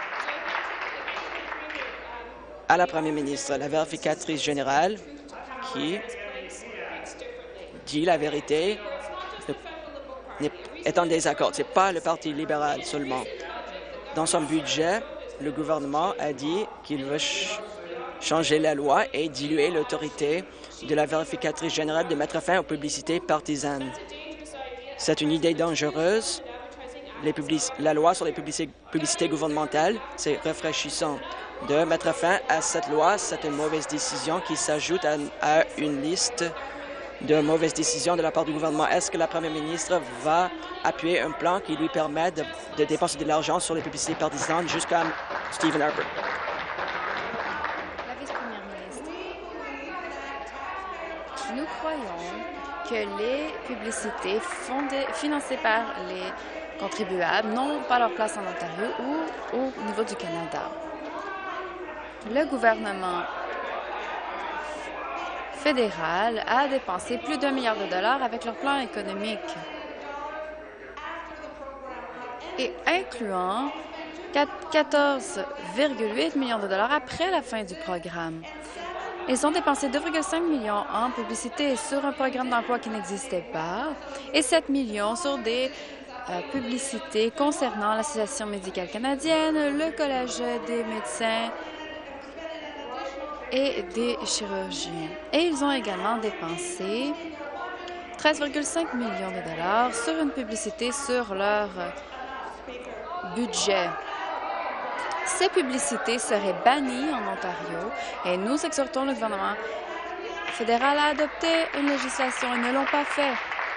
À la première ministre, la vérificatrice générale qui dit la vérité est en désaccord. Ce n'est pas le Parti libéral seulement. Dans son budget, le gouvernement a dit qu'il veut ch changer la loi et diluer l'autorité de la vérificatrice générale de mettre fin aux publicités partisanes. C'est une idée dangereuse. Les la loi sur les publicités, publicités gouvernementales, c'est rafraîchissant. De mettre fin à cette loi, c'est une mauvaise décision qui s'ajoute à, à une liste de mauvaises décisions de la part du gouvernement. Est-ce que la première ministre va appuyer un plan qui lui permet de, de dépenser de l'argent sur les publicités partisanes jusqu'à Stephen Harper? La vice-première ministre. Nous croyons que les publicités fondées, financées par les contribuables n'ont pas leur place en Ontario ou au niveau du Canada. Le gouvernement fédéral a dépensé plus d'un milliard de dollars avec leur plan économique, et incluant quatorze virgule huit millions de dollars après la fin du programme. Ils ont dépensé deux virgule cinq millions en publicité sur un programme d'emploi qui n'existait pas et sept millions sur des euh, publicités concernant l'Association médicale canadienne, le Collège des médecins et des chirurgiens. Et ils ont également dépensé treize virgule cinq millions de dollars sur une publicité sur leur budget. Ces publicités seraient bannies en Ontario et nous exhortons le gouvernement fédéral a adopté une législation et ne l'ont pas fait.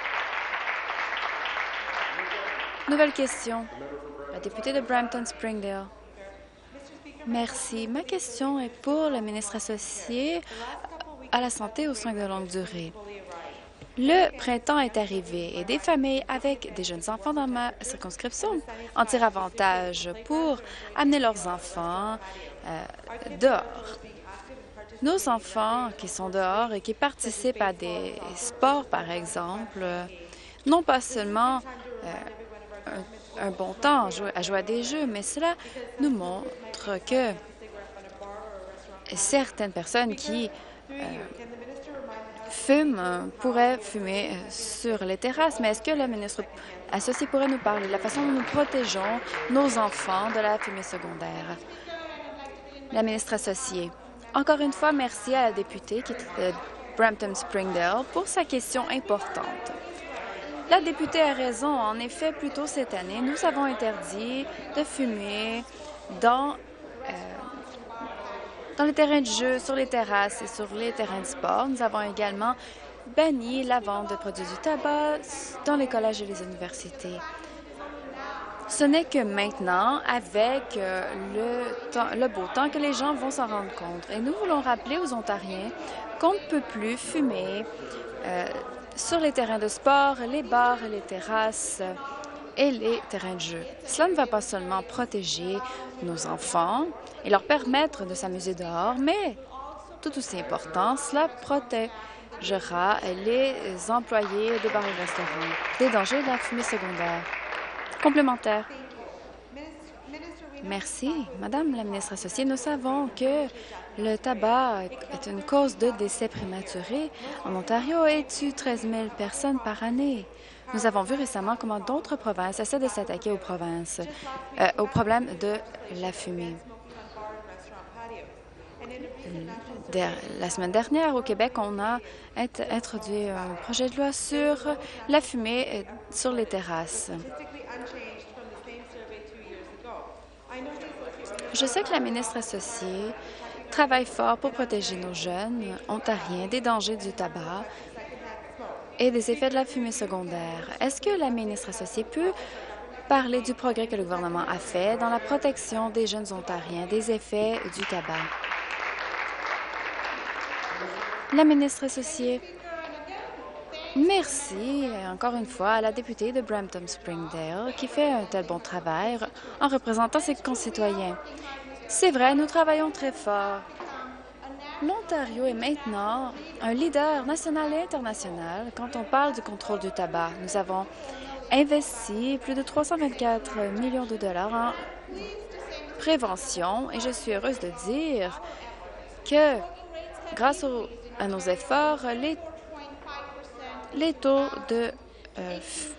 Nouvelle question. La députée de Brampton-Springdale. Merci. Ma question est pour le ministre associé à la santé et aux soins de longue durée. Le printemps est arrivé et des familles avec des jeunes enfants dans ma circonscription en tirent avantage pour amener leurs enfants euh, dehors. Nos enfants qui sont dehors et qui participent à des sports, par exemple, euh, n'ont pas seulement euh, un, un bon temps à jouer, à jouer à des jeux, mais cela nous montre que certaines personnes qui euh, fument euh, pourraient fumer euh, sur les terrasses. Mais est-ce que le ministre associé pourrait nous parler de la façon dont nous protégeons nos enfants de la fumée secondaire? La ministre associée. Encore une fois, merci à la députée qui est de Brampton-Springdale pour sa question importante. La députée a raison. En effet, plus tôt cette année, nous avons interdit de fumer dans, euh, dans les terrains de jeu, sur les terrasses et sur les terrains de sport. Nous avons également banni la vente de produits du tabac dans les collèges et les universités. Ce n'est que maintenant, avec euh, le, temps, le beau temps, que les gens vont s'en rendre compte. Et nous voulons rappeler aux Ontariens qu'on ne peut plus fumer euh, sur les terrains de sport, les bars, les terrasses et les terrains de jeu. Cela ne va pas seulement protéger nos enfants et leur permettre de s'amuser dehors, mais tout aussi important, cela protégera les employés de bars et restaurants des dangers de la fumée secondaire. Complémentaire. Merci. Madame la ministre associée, nous savons que le tabac est une cause de décès prématurés en Ontario et tue treize mille personnes par année. Nous avons vu récemment comment d'autres provinces essaient de s'attaquer aux provinces, euh, au problème de la fumée. La semaine dernière, au Québec, on a introduit un projet de loi sur la fumée sur les terrasses. Je sais que la ministre associée travaille fort pour protéger nos jeunes ontariens des dangers du tabac et des effets de la fumée secondaire. Est-ce que la ministre associée peut parler du progrès que le gouvernement a fait dans la protection des jeunes ontariens des effets du tabac? La ministre associée. Merci encore une fois à la députée de Brampton-Springdale qui fait un tel bon travail en représentant ses concitoyens. C'est vrai, nous travaillons très fort. L'Ontario est maintenant un leader national et international quand on parle du contrôle du tabac. Nous avons investi plus de trois cent vingt-quatre millions de dollars en prévention et je suis heureuse de dire que grâce au, à nos efforts, les Les taux de euh,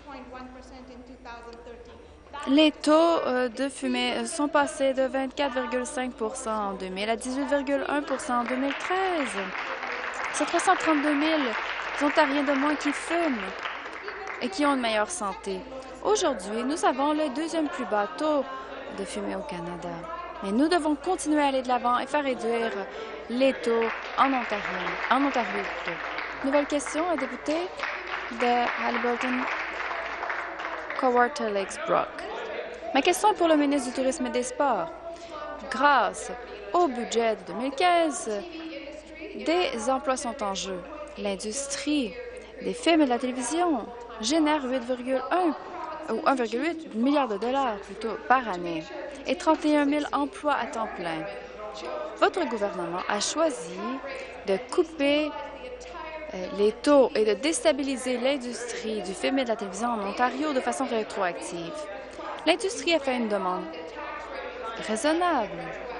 les taux euh, de fumée sont passés de vingt-quatre virgule cinq pour cent en deux mille à dix-huit virgule un pour cent en deux mille treize. C'est trois cent trente-deux mille Ontariens de moins qui fument et qui ont une meilleure santé. Aujourd'hui, nous avons le deuxième plus bas taux de fumée au Canada. Mais nous devons continuer à aller de l'avant et faire réduire les taux en Ontario. En Ontario plutôt. Nouvelle question, la députée de Haliburton, Kawartha Lakes Brook. Ma question est pour le ministre du Tourisme et des Sports. Grâce au budget de deux mille quinze, des emplois sont en jeu. L'industrie des films et de la télévision génère huit virgule un ou un virgule huit milliard de dollars plutôt par année et trente et un mille emplois à temps plein. Votre gouvernement a choisi de couper les taux et de déstabiliser l'industrie du film et de la télévision en Ontario de façon rétroactive. L'industrie a fait une demande raisonnable.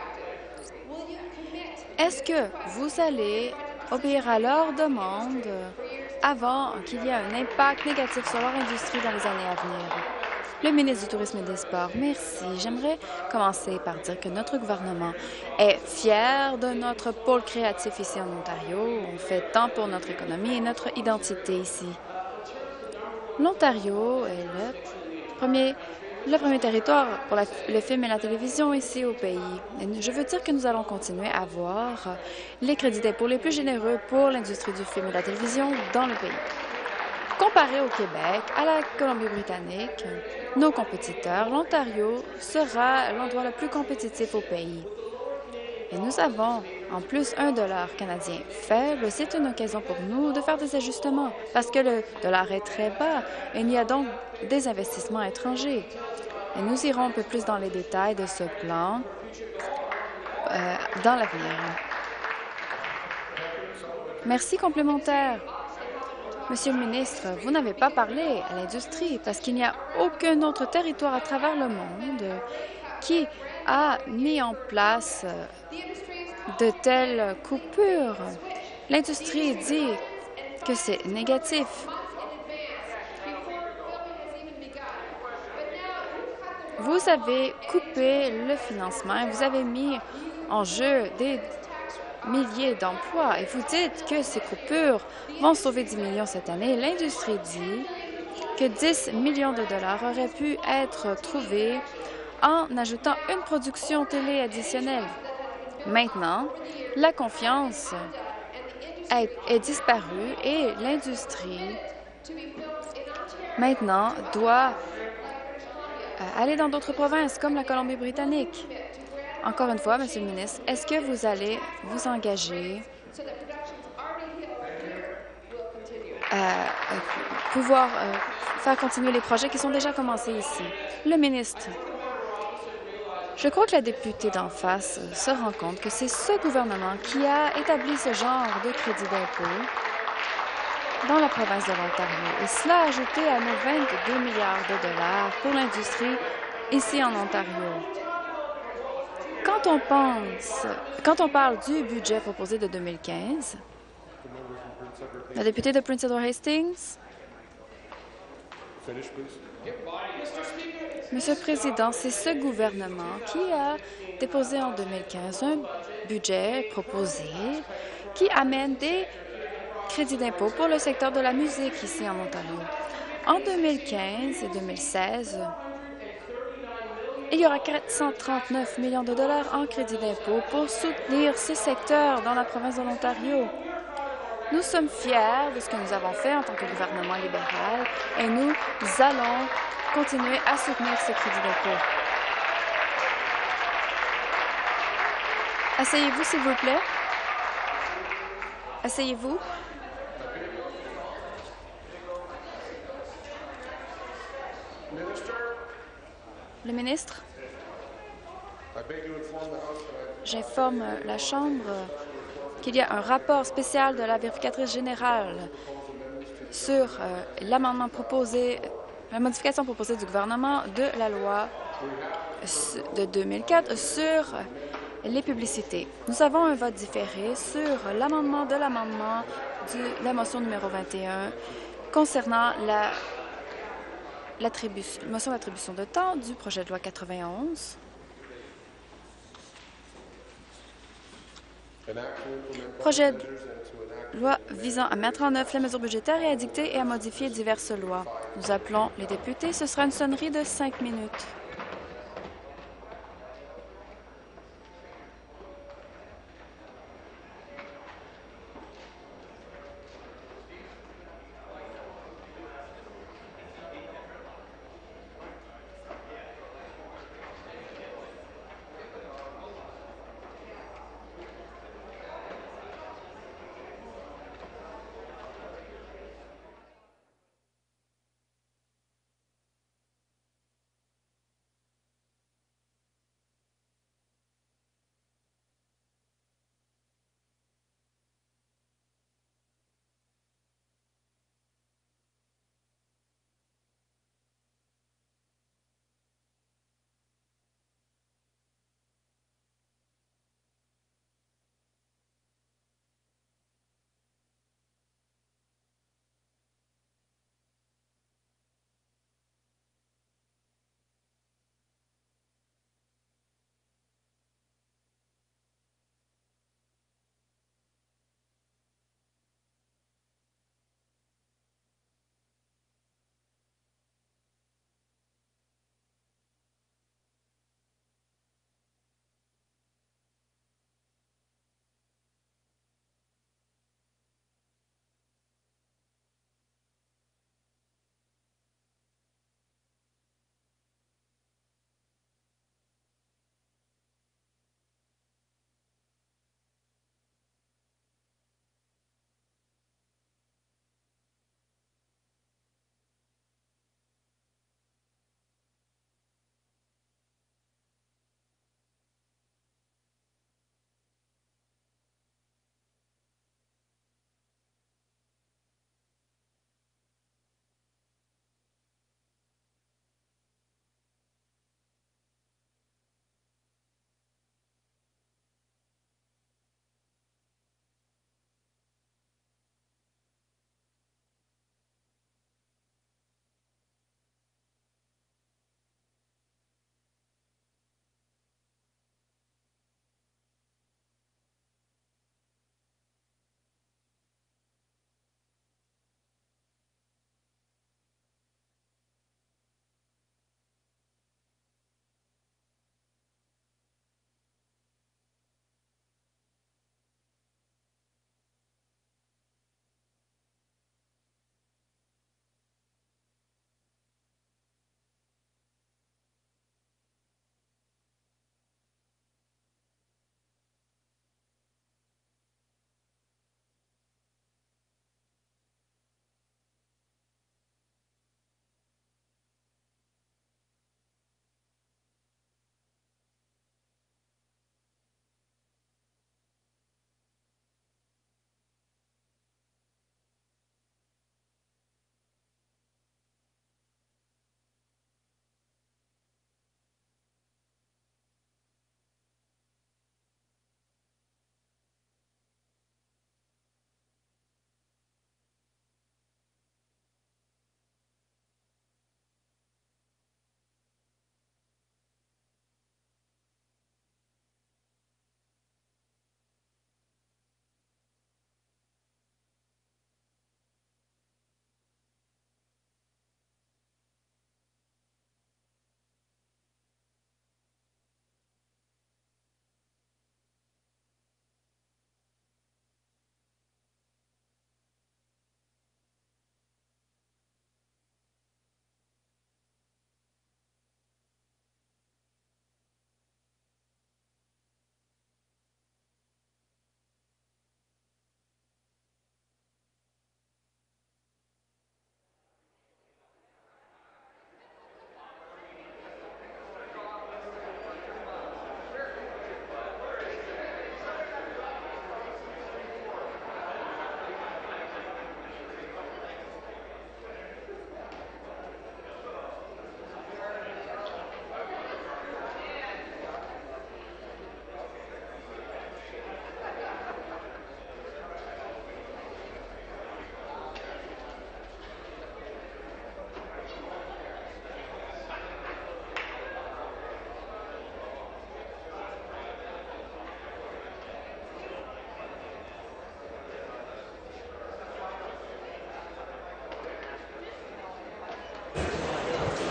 Est-ce que vous allez obéir à leur demande avant qu'il y ait un impact négatif sur leur industrie dans les années à venir? Le ministre du Tourisme et des Sports, merci. J'aimerais commencer par dire que notre gouvernement est fier de notre pôle créatif ici en Ontario. On fait tant pour notre économie et notre identité ici. L'Ontario est le premier le premier territoire pour la, le film et la télévision ici au pays. Et je veux dire que nous allons continuer à avoir les crédits d'impôt les plus généreux pour l'industrie du film et de la télévision dans le pays. Comparé au Québec, à la Colombie-Britannique, nos compétiteurs, l'Ontario sera l'endroit le plus compétitif au pays. Et nous avons, en plus, un dollar canadien faible. C'est une occasion pour nous de faire des ajustements parce que le dollar est très bas et il y a donc des investissements étrangers. Et nous irons un peu plus dans les détails de ce plan euh, dans l'avenir. Merci complémentaire. Monsieur le ministre, vous n'avez pas parlé à l'industrie parce qu'il n'y a aucun autre territoire à travers le monde qui a mis en place de telles coupures. L'industrie dit que c'est négatif. Vous avez coupé le financement et vous avez mis en jeu des milliers d'emplois et vous dites que ces coupures vont sauver dix millions cette année. L'industrie dit que dix millions de dollars auraient pu être trouvés en ajoutant une production télé additionnelle. Maintenant, la confiance est, est disparue et l'industrie maintenant doit aller dans d'autres provinces comme la Colombie-Britannique. Encore une fois, Monsieur le ministre, est-ce que vous allez vous engager à pouvoir euh, faire continuer les projets qui sont déjà commencés ici? Le ministre, je crois que la députée d'en face se rend compte que c'est ce gouvernement qui a établi ce genre de crédit d'impôt dans la province de l'Ontario. Et cela a ajouté à nos vingt-deux milliards de dollars pour l'industrie ici en Ontario. Quand on pense, quand on parle du budget proposé de deux mille quinze, la députée de Prince Edward Hastings. Monsieur le Président, c'est ce gouvernement qui a déposé en deux mille quinze un budget proposé qui amène des crédits d'impôt pour le secteur de la musique ici en Ontario. En deux mille quinze et deux mille seize, il y aura quatre cent trente-neuf millions de dollars en crédit d'impôt pour soutenir ce secteur dans la province de l'Ontario. Nous sommes fiers de ce que nous avons fait en tant que gouvernement libéral et nous allons continuer à soutenir ce crédit d'impôt. Asseyez-vous, s'il vous plaît. Asseyez-vous. Le ministre, j'informe la Chambre qu'il y a un rapport spécial de la vérificatrice générale sur euh, l'amendement proposé, la modification proposée du gouvernement de la loi de deux mille quatre sur les publicités. Nous avons un vote différé sur l'amendement de l'amendement de la motion numéro vingt et un concernant la l'attribution, motion d'attribution de temps du projet de loi quatre-vingt-onze. Projet de loi visant à mettre en œuvre les mesures budgétaires et à dicter et à modifier diverses lois. Nous appelons les députés. Ce sera une sonnerie de cinq minutes.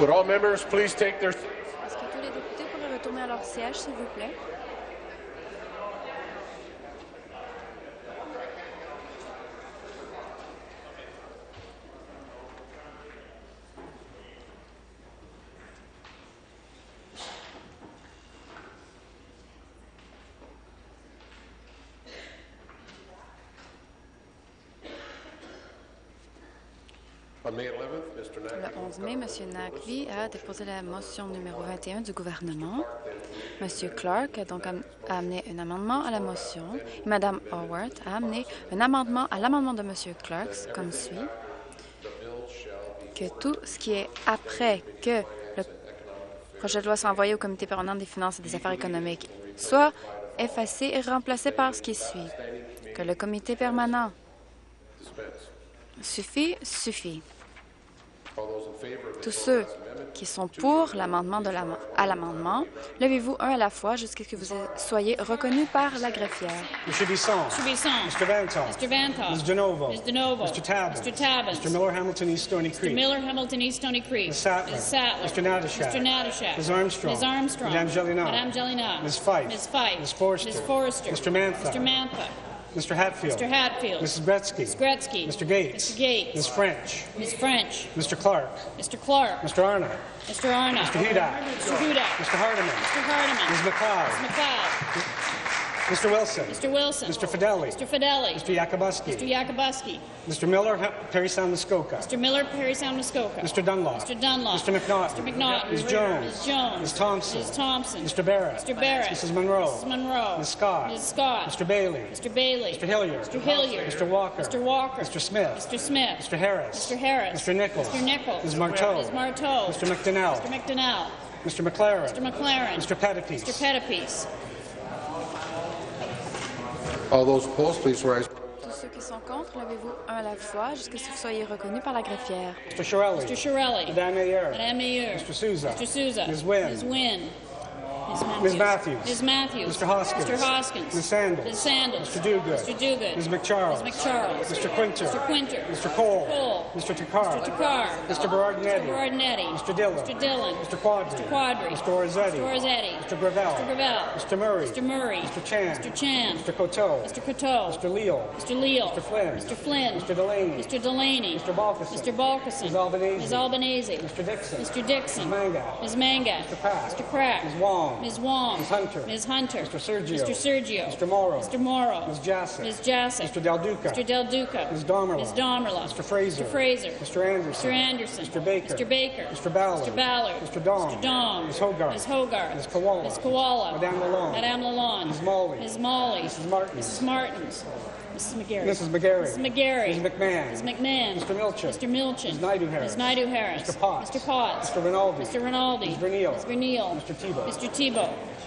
Would all members please take their... Est-ce que tous les députés pourraient retourner à leur siège, s'il vous plaît? Le onze mai, M. Nackley a déposé la motion numéro vingt et un du gouvernement. M. Clark a donc am amené un amendement à la motion. Mme Howard a amené un amendement à l'amendement de M. Clark, comme suit, que tout ce qui est après que le projet de loi soit envoyé au Comité permanent des finances et des affaires économiques soit effacé et remplacé par ce qui suit. Que le Comité permanent suffit, suffit. Tous ceux qui sont pour l'amendement de la, à l'amendement, levez-vous un à la fois jusqu'à ce que vous soyez reconnus par la greffière. Mister Bisson. Mister Bisson. Mister Vanthof. Mister Vanthof. Miz DeNovo. Miz DeNovo. Mister Tabbins. Mister Tabbins. Mister Miller Hamilton East Stony Mister Creek. Miller Hamilton East Stony Creek. Miz Sattler. Miz Sattler. Mister Natashak. Mister Natashak. Miz Armstrong. Miz Armstrong. Madame Jelena. Madame Jelena. Miz Fife. Miz Fife. Miz Forster. Miz Forster. Mister Mantha. Mister Mantha. Mister Hatfield. Mister Hatfield. Missus Gretzky. Miz Gretzky. Mister Gates. Mister Gates. Miz French. Miz French. Mister Clark. Mister Clark. Mister Arnott. Mister Arnott. Mister Hudak. Mister Hudak. Mister Hardiman. Mister Hardiman. Miz McLeod. Miz McLeod. Mister Wilson. Mister Wilson. Mister Fideli. Mister Fideli. Mister Yakubuski. Mister Yakubuski. Mister Miller, Perry Sound, Muskoka. Mister Miller, Perry Sound, Muskoka. Mister Dunlop. Mister Dunlop. Mister McNaughton. Mister McNaughton. Miz Jones. Miz Jones. Miz Thompson. Miz Thompson. Mister Barrett. Mister Barrett. Missus Monroe. Missus Monroe. Miz Scott. Miz Scott. Mister Bailey. Mister Bailey. Mister Hilliard. Mister Hilliard. Mister Walker. Mister Walker. Mister Smith. Mister Smith. Mister Harris. Mister Harris. Mister Nichols. Mister Nichols. Miz Marteau. Miz Marteau. Mister McDonnell. Mister McDonnell. Mister McLaren. Mister McLaren. Mister Pettipies. Mister Pettipies. All those opposed, please rise. Tous ceux qui sont contre, levez-vous un à la fois jusqu'à ce que vous soyez reconnus par la greffière. Mister Shirelli. Mister Shirelli. Madame Mayer. Madame Mayer. Mister Souza. Mister Souza. Miz Wynn. Miz Wynn. Miz Matthews. Miz Matthews. Mister Hoskins. Mister Hoskins. Miz Sandals. Miz Sandals. Mister Duguid. Mister Duguid. Miz McCharles. Miz McCharles. Mister Quinter. Mister Quinter. Mister Cole. Cole. Mister Takar. Mister Takar. Mister Berardinetti. Mister Berardinetti. Mister Dillon. Mister Dillon. Mister Quadri. Mister Quadri. Mister Orzetti. Mister Orzetti. Mister Gravel. Mister Gravel. Mister Murray. Mister Murray. Mister Chan. Mister Chan. Mister Coteau. Mister Coteau. Mister Leal. Mister Leal. Mister Flynn. Mister Flynn. Mister Delaney. Mister Delaney. Mister Balkison. Mister Balkison. Miz Albanese. Miz Albanese. Mister Dixon. Mister Dixon. Miz Mangat. Miz Mangat. Mister Pratt. Mister Pratt. Miz Wong. Miz Wong. Miz Hunter. Miz Hunter. Mister Sergio. Mister Sergio. Mister Morrow. Mister Morrow. Miz Jassic. Miz Jassic. Mister Del Duca. Mister Del Duca. Miz Domerla. Miz Domerla. Mister Fraser. Mister Fraser. Mister Anderson. Mister Anderson. Mister Baker. Mister Baker. Mister Ballard. Mister Ballard. Mister Dong. Mister Dong. Miz Hogarth. Miz Hogarth. Miz Koala. Miz Koala. Madame Lalonde. Madame Lalonde. Miz Molly. Miz Molly. Missus Martin. Missus Martins. Missus McGarry. Missus McGarry. Missus McGarry. Missus McMahon. Missus McMahon. Mister Milchin. Mister Milchin. Miz Naidu Harris. Miz Naidu Harris. Mister Potts. Mister Potts. Mister Rinaldi. Mister Rinaldi. Miz Verneal. Miz Verneal. Mister Tebow. Mister Tebow.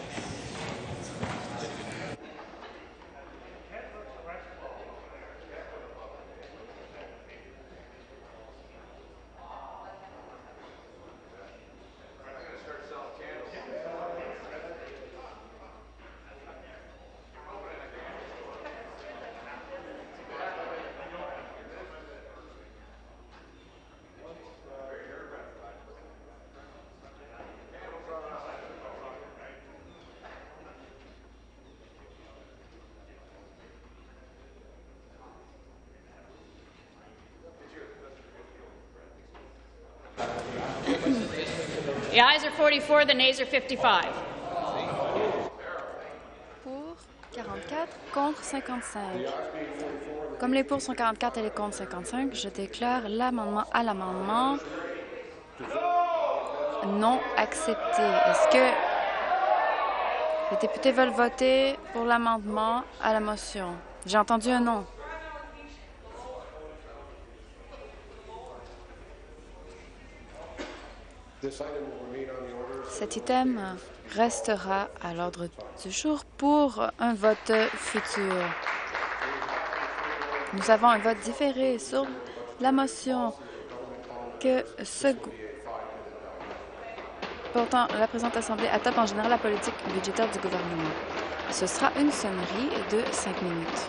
The ayes are forty-four, the nays are fifty-five. Pour quarante-quatre, contre cinquante-cinq. Comme les pour sont quarante-quatre et les contre cinquante-cinq, je déclare l'amendement à l'amendement non accepté. Est-ce que les députés veulent voter pour l'amendement à la motion? J'ai entendu un non. Cet item restera à l'ordre du jour pour un vote futur. Nous avons un vote différé sur la motion que ce portant la présente Assemblée adopte en général la politique budgétaire du gouvernement. Ce sera une sonnerie de cinq minutes.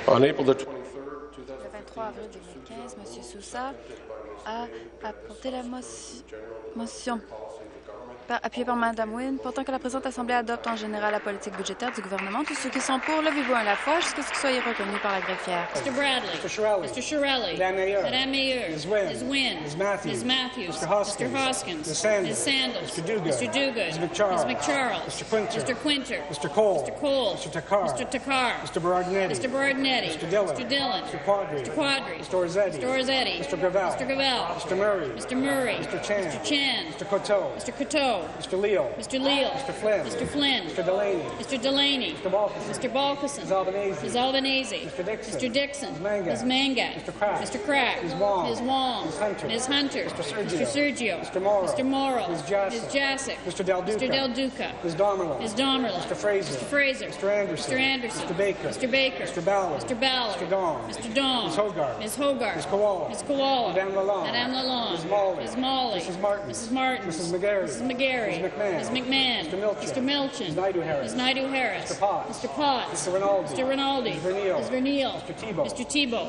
On April the twenty-third, two thousand Le vingt-trois avril deux mille quinze, M. Sousa a apporté la motion, motion par, appuyée par Mme Wynne, portant que la présente Assemblée adopte en général la politique budgétaire du gouvernement. Tous ceux qui sont pour, levez-vous à la fois jusqu'à ce qu'ils soient reconnus par la greffière. Mister Bradley. Mister Shirelli. Mister Shirelli. Madame Mayer. Madame Mayer. Miz Wynne. Miz Wynne. Miz Matthews. Miz Matthews. Mister Hoskins. Mister Hoskins. Miz Sandals. Miz Sandals. Mister Duguid. Mister Duguid. Miz McCharles. Miz McCharles. Mister Quinter. Mister Quinter. Mister Cole. Mister Cole. Mister Takar. Mister Takar. Mister Berardinetti. Mister Berardinetti. Mister Dillon. Mister Dillon. Mister Quadri. Mister Quadri. Mister Orzetti. Mister Orzetti. Mister Gravel. Mister Gravel. Mister Murray. Mister Murray. Mister Chan. Mister Chan. Mister Coteau. Mister Coteau. Mister Leal. Mister Leal. Mister Flynn. Mister Flynn. Mister Delaney. Mister Delaney. Mister Balkison. Mister Balkison. Miz Albanese. Miz Albanese. Mister Dixon. Mister Dixon. Miz Mangat. Miz Mangat. Mister Crack. Mister Crack. Miz Wong. Miz Wong. Miz Hunter. Miz Hunter. Mister Sergio. Mister Sergio. Mister Morrow. Mister Morrow. Miz Jasic. Miz Jasic. Mister Del Duca. Mister Del Duca. Miz Domerlin. Miz Domerlin. Mister Fraser. Mister Fraser. Mister Anderson. Mister Anderson. Mister Baker. Mister Baker. Mister Ballard. Mister Ballard. Mister Dong. Mister Dong. Miz Hogarth. Miz Hogarth. Miz Koala. Miz Koala. Madame Lalonde. Madame Lalonde. Miz Molly. Miz Molly. Missus Martin. Missus Martin. Missus McGarry. Missus McGarry. Miz McMahon. Miz McMahon. Mister Milchin. Mister Milchin. Miz Naidu Harris. Miz Naidu Harris. Mister Potts. Mister Potts. Mister Rinaldi. Mister Rinaldi. Miz Verneal. Miz Verneal. Mister Tebow. Mister Tebow.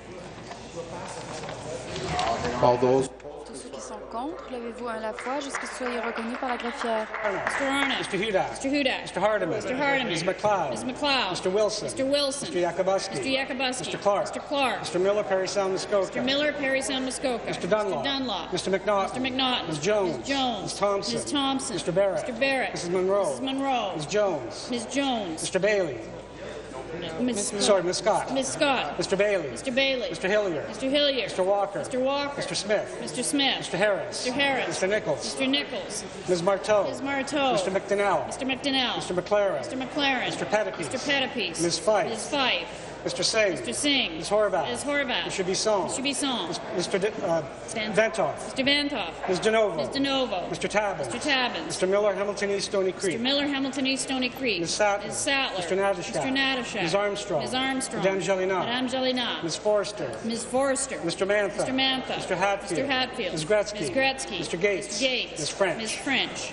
All those Tous ceux qui sont contre, levez-vous à la fois jusqu'à ce que soyez reconnus par la greffière. Mister Arnott. Mister Hudak. Mister Hudak. Mister Hardiman. Mister Hardiman. Miz McLeod. Miz McLeod. Mister Wilson. Mister Wilson. Mister Yakubuski. Mister Yakubuski. Mister Clark. Mister Clark. Mister Miller, Perry Sound, Muskoka. Mister Miller, Perry Sound, Muskoka. Mister Dunlop. Mister Dunlop. Mister McNaughton. Mister McNaughton. Miz Jones. Miz Jones. Miz Thompson. Miz Thompson. Mister Barrett. Mister Barrett. Missus Monroe. Missus Monroe. Miz Jones. Miz Jones. Mister Bailey. Miss Sorry, Miz Scott. Miz Scott. Mister Bailey. Mister Bailey. Mister Hillier. Mister Hillier. Mister Walker. Mister Walker. Mister Smith. Mister Smith. Mister Harris. Mister Harris. Mister Nichols. Mister Nichols. Miz Marteau. Miz Marteau. Mister McDonnell. Mister McDonnell. Mister McLaren. Mister McLaren. Mister Pettipies. Mister Pettipies. Miz Fife. Miz Fife. Mister Singh. Mister Singh. Miz Horvath. Miz Horvath. Mister Bisson. Mister Bisson. Mister D- uh, Ventoff. Mister Vantoff. Miz DeNovo. Miz DeNovo. Mister Tabbins. Mister Tabbins. Mister Miller, Hamilton East, Stony Creek. Mister Miller, Hamilton East, Stony Creek. Miz Sattler. Miz Sattler. Mister Natashak. Mister Natashak. Miz Armstrong. Miz Armstrong. Madame Jelena. Madame Jelena. Miz Forrester. Miz Forrester. Mister Mantha. Mister Mantha. Mister Hatfield. Mister Hatfield. Miz Gretzky. Miz Gretzky. Mister Gates. Mister Gates. Miz French. Miz French.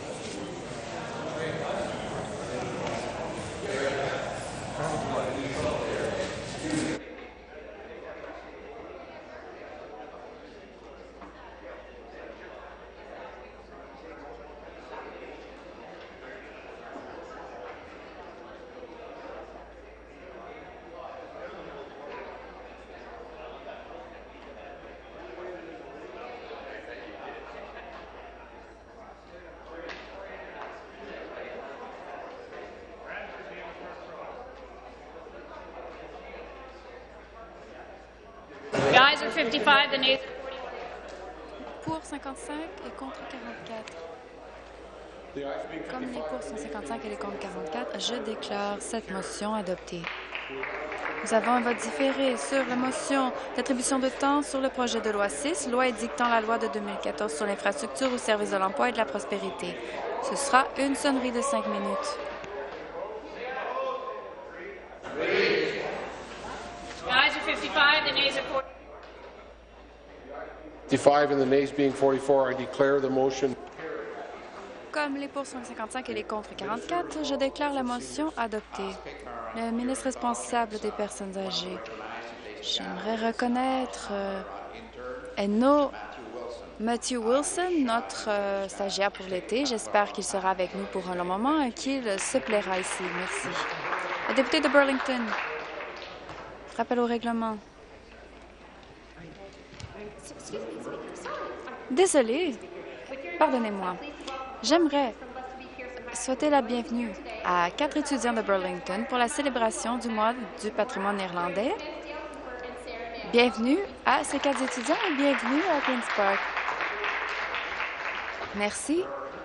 The ayes are fifty-five, the nays are forty-one. Pour cinquante-cinq et contre quarante-quatre. Comme les pour sont cinquante-cinq et les contre quarante-quatre, je déclare cette motion adoptée. Nous avons un vote différé sur la motion d'attribution de temps sur le projet de loi six, loi édictant la loi de deux mille quatorze sur l'infrastructure au service de l'emploi et de la prospérité. Ce sera une sonnerie de cinq minutes. The ayes are fifty-five, the nays are forty. fifty-five and the nays being forty-four, I declare the motion. Comme les pour sont cinquante-cinq et les contre quarante-quatre, je déclare la motion adoptée. Le ministre responsable des personnes âgées. J'aimerais reconnaître euh, Enno Matthew Wilson, notre euh, stagiaire pour l'été. J'espère qu'il sera avec nous pour un long moment et qu'il se plaira ici. Merci. Le député de Burlington. Rappel au règlement. Désolée. Pardonnez-moi. J'aimerais souhaiter la bienvenue à quatre étudiants de Burlington pour la célébration du mois du patrimoine irlandais. Bienvenue à ces quatre étudiants et bienvenue à Queen's Park. Merci.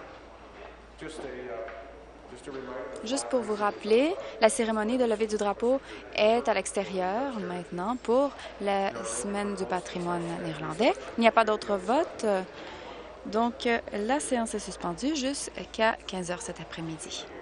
Juste pour vous rappeler, la cérémonie de levée du drapeau est à l'extérieur maintenant pour la semaine du patrimoine irlandais. Il n'y a pas d'autres votes. Donc, la séance est suspendue jusqu'à quinze heures cet après-midi.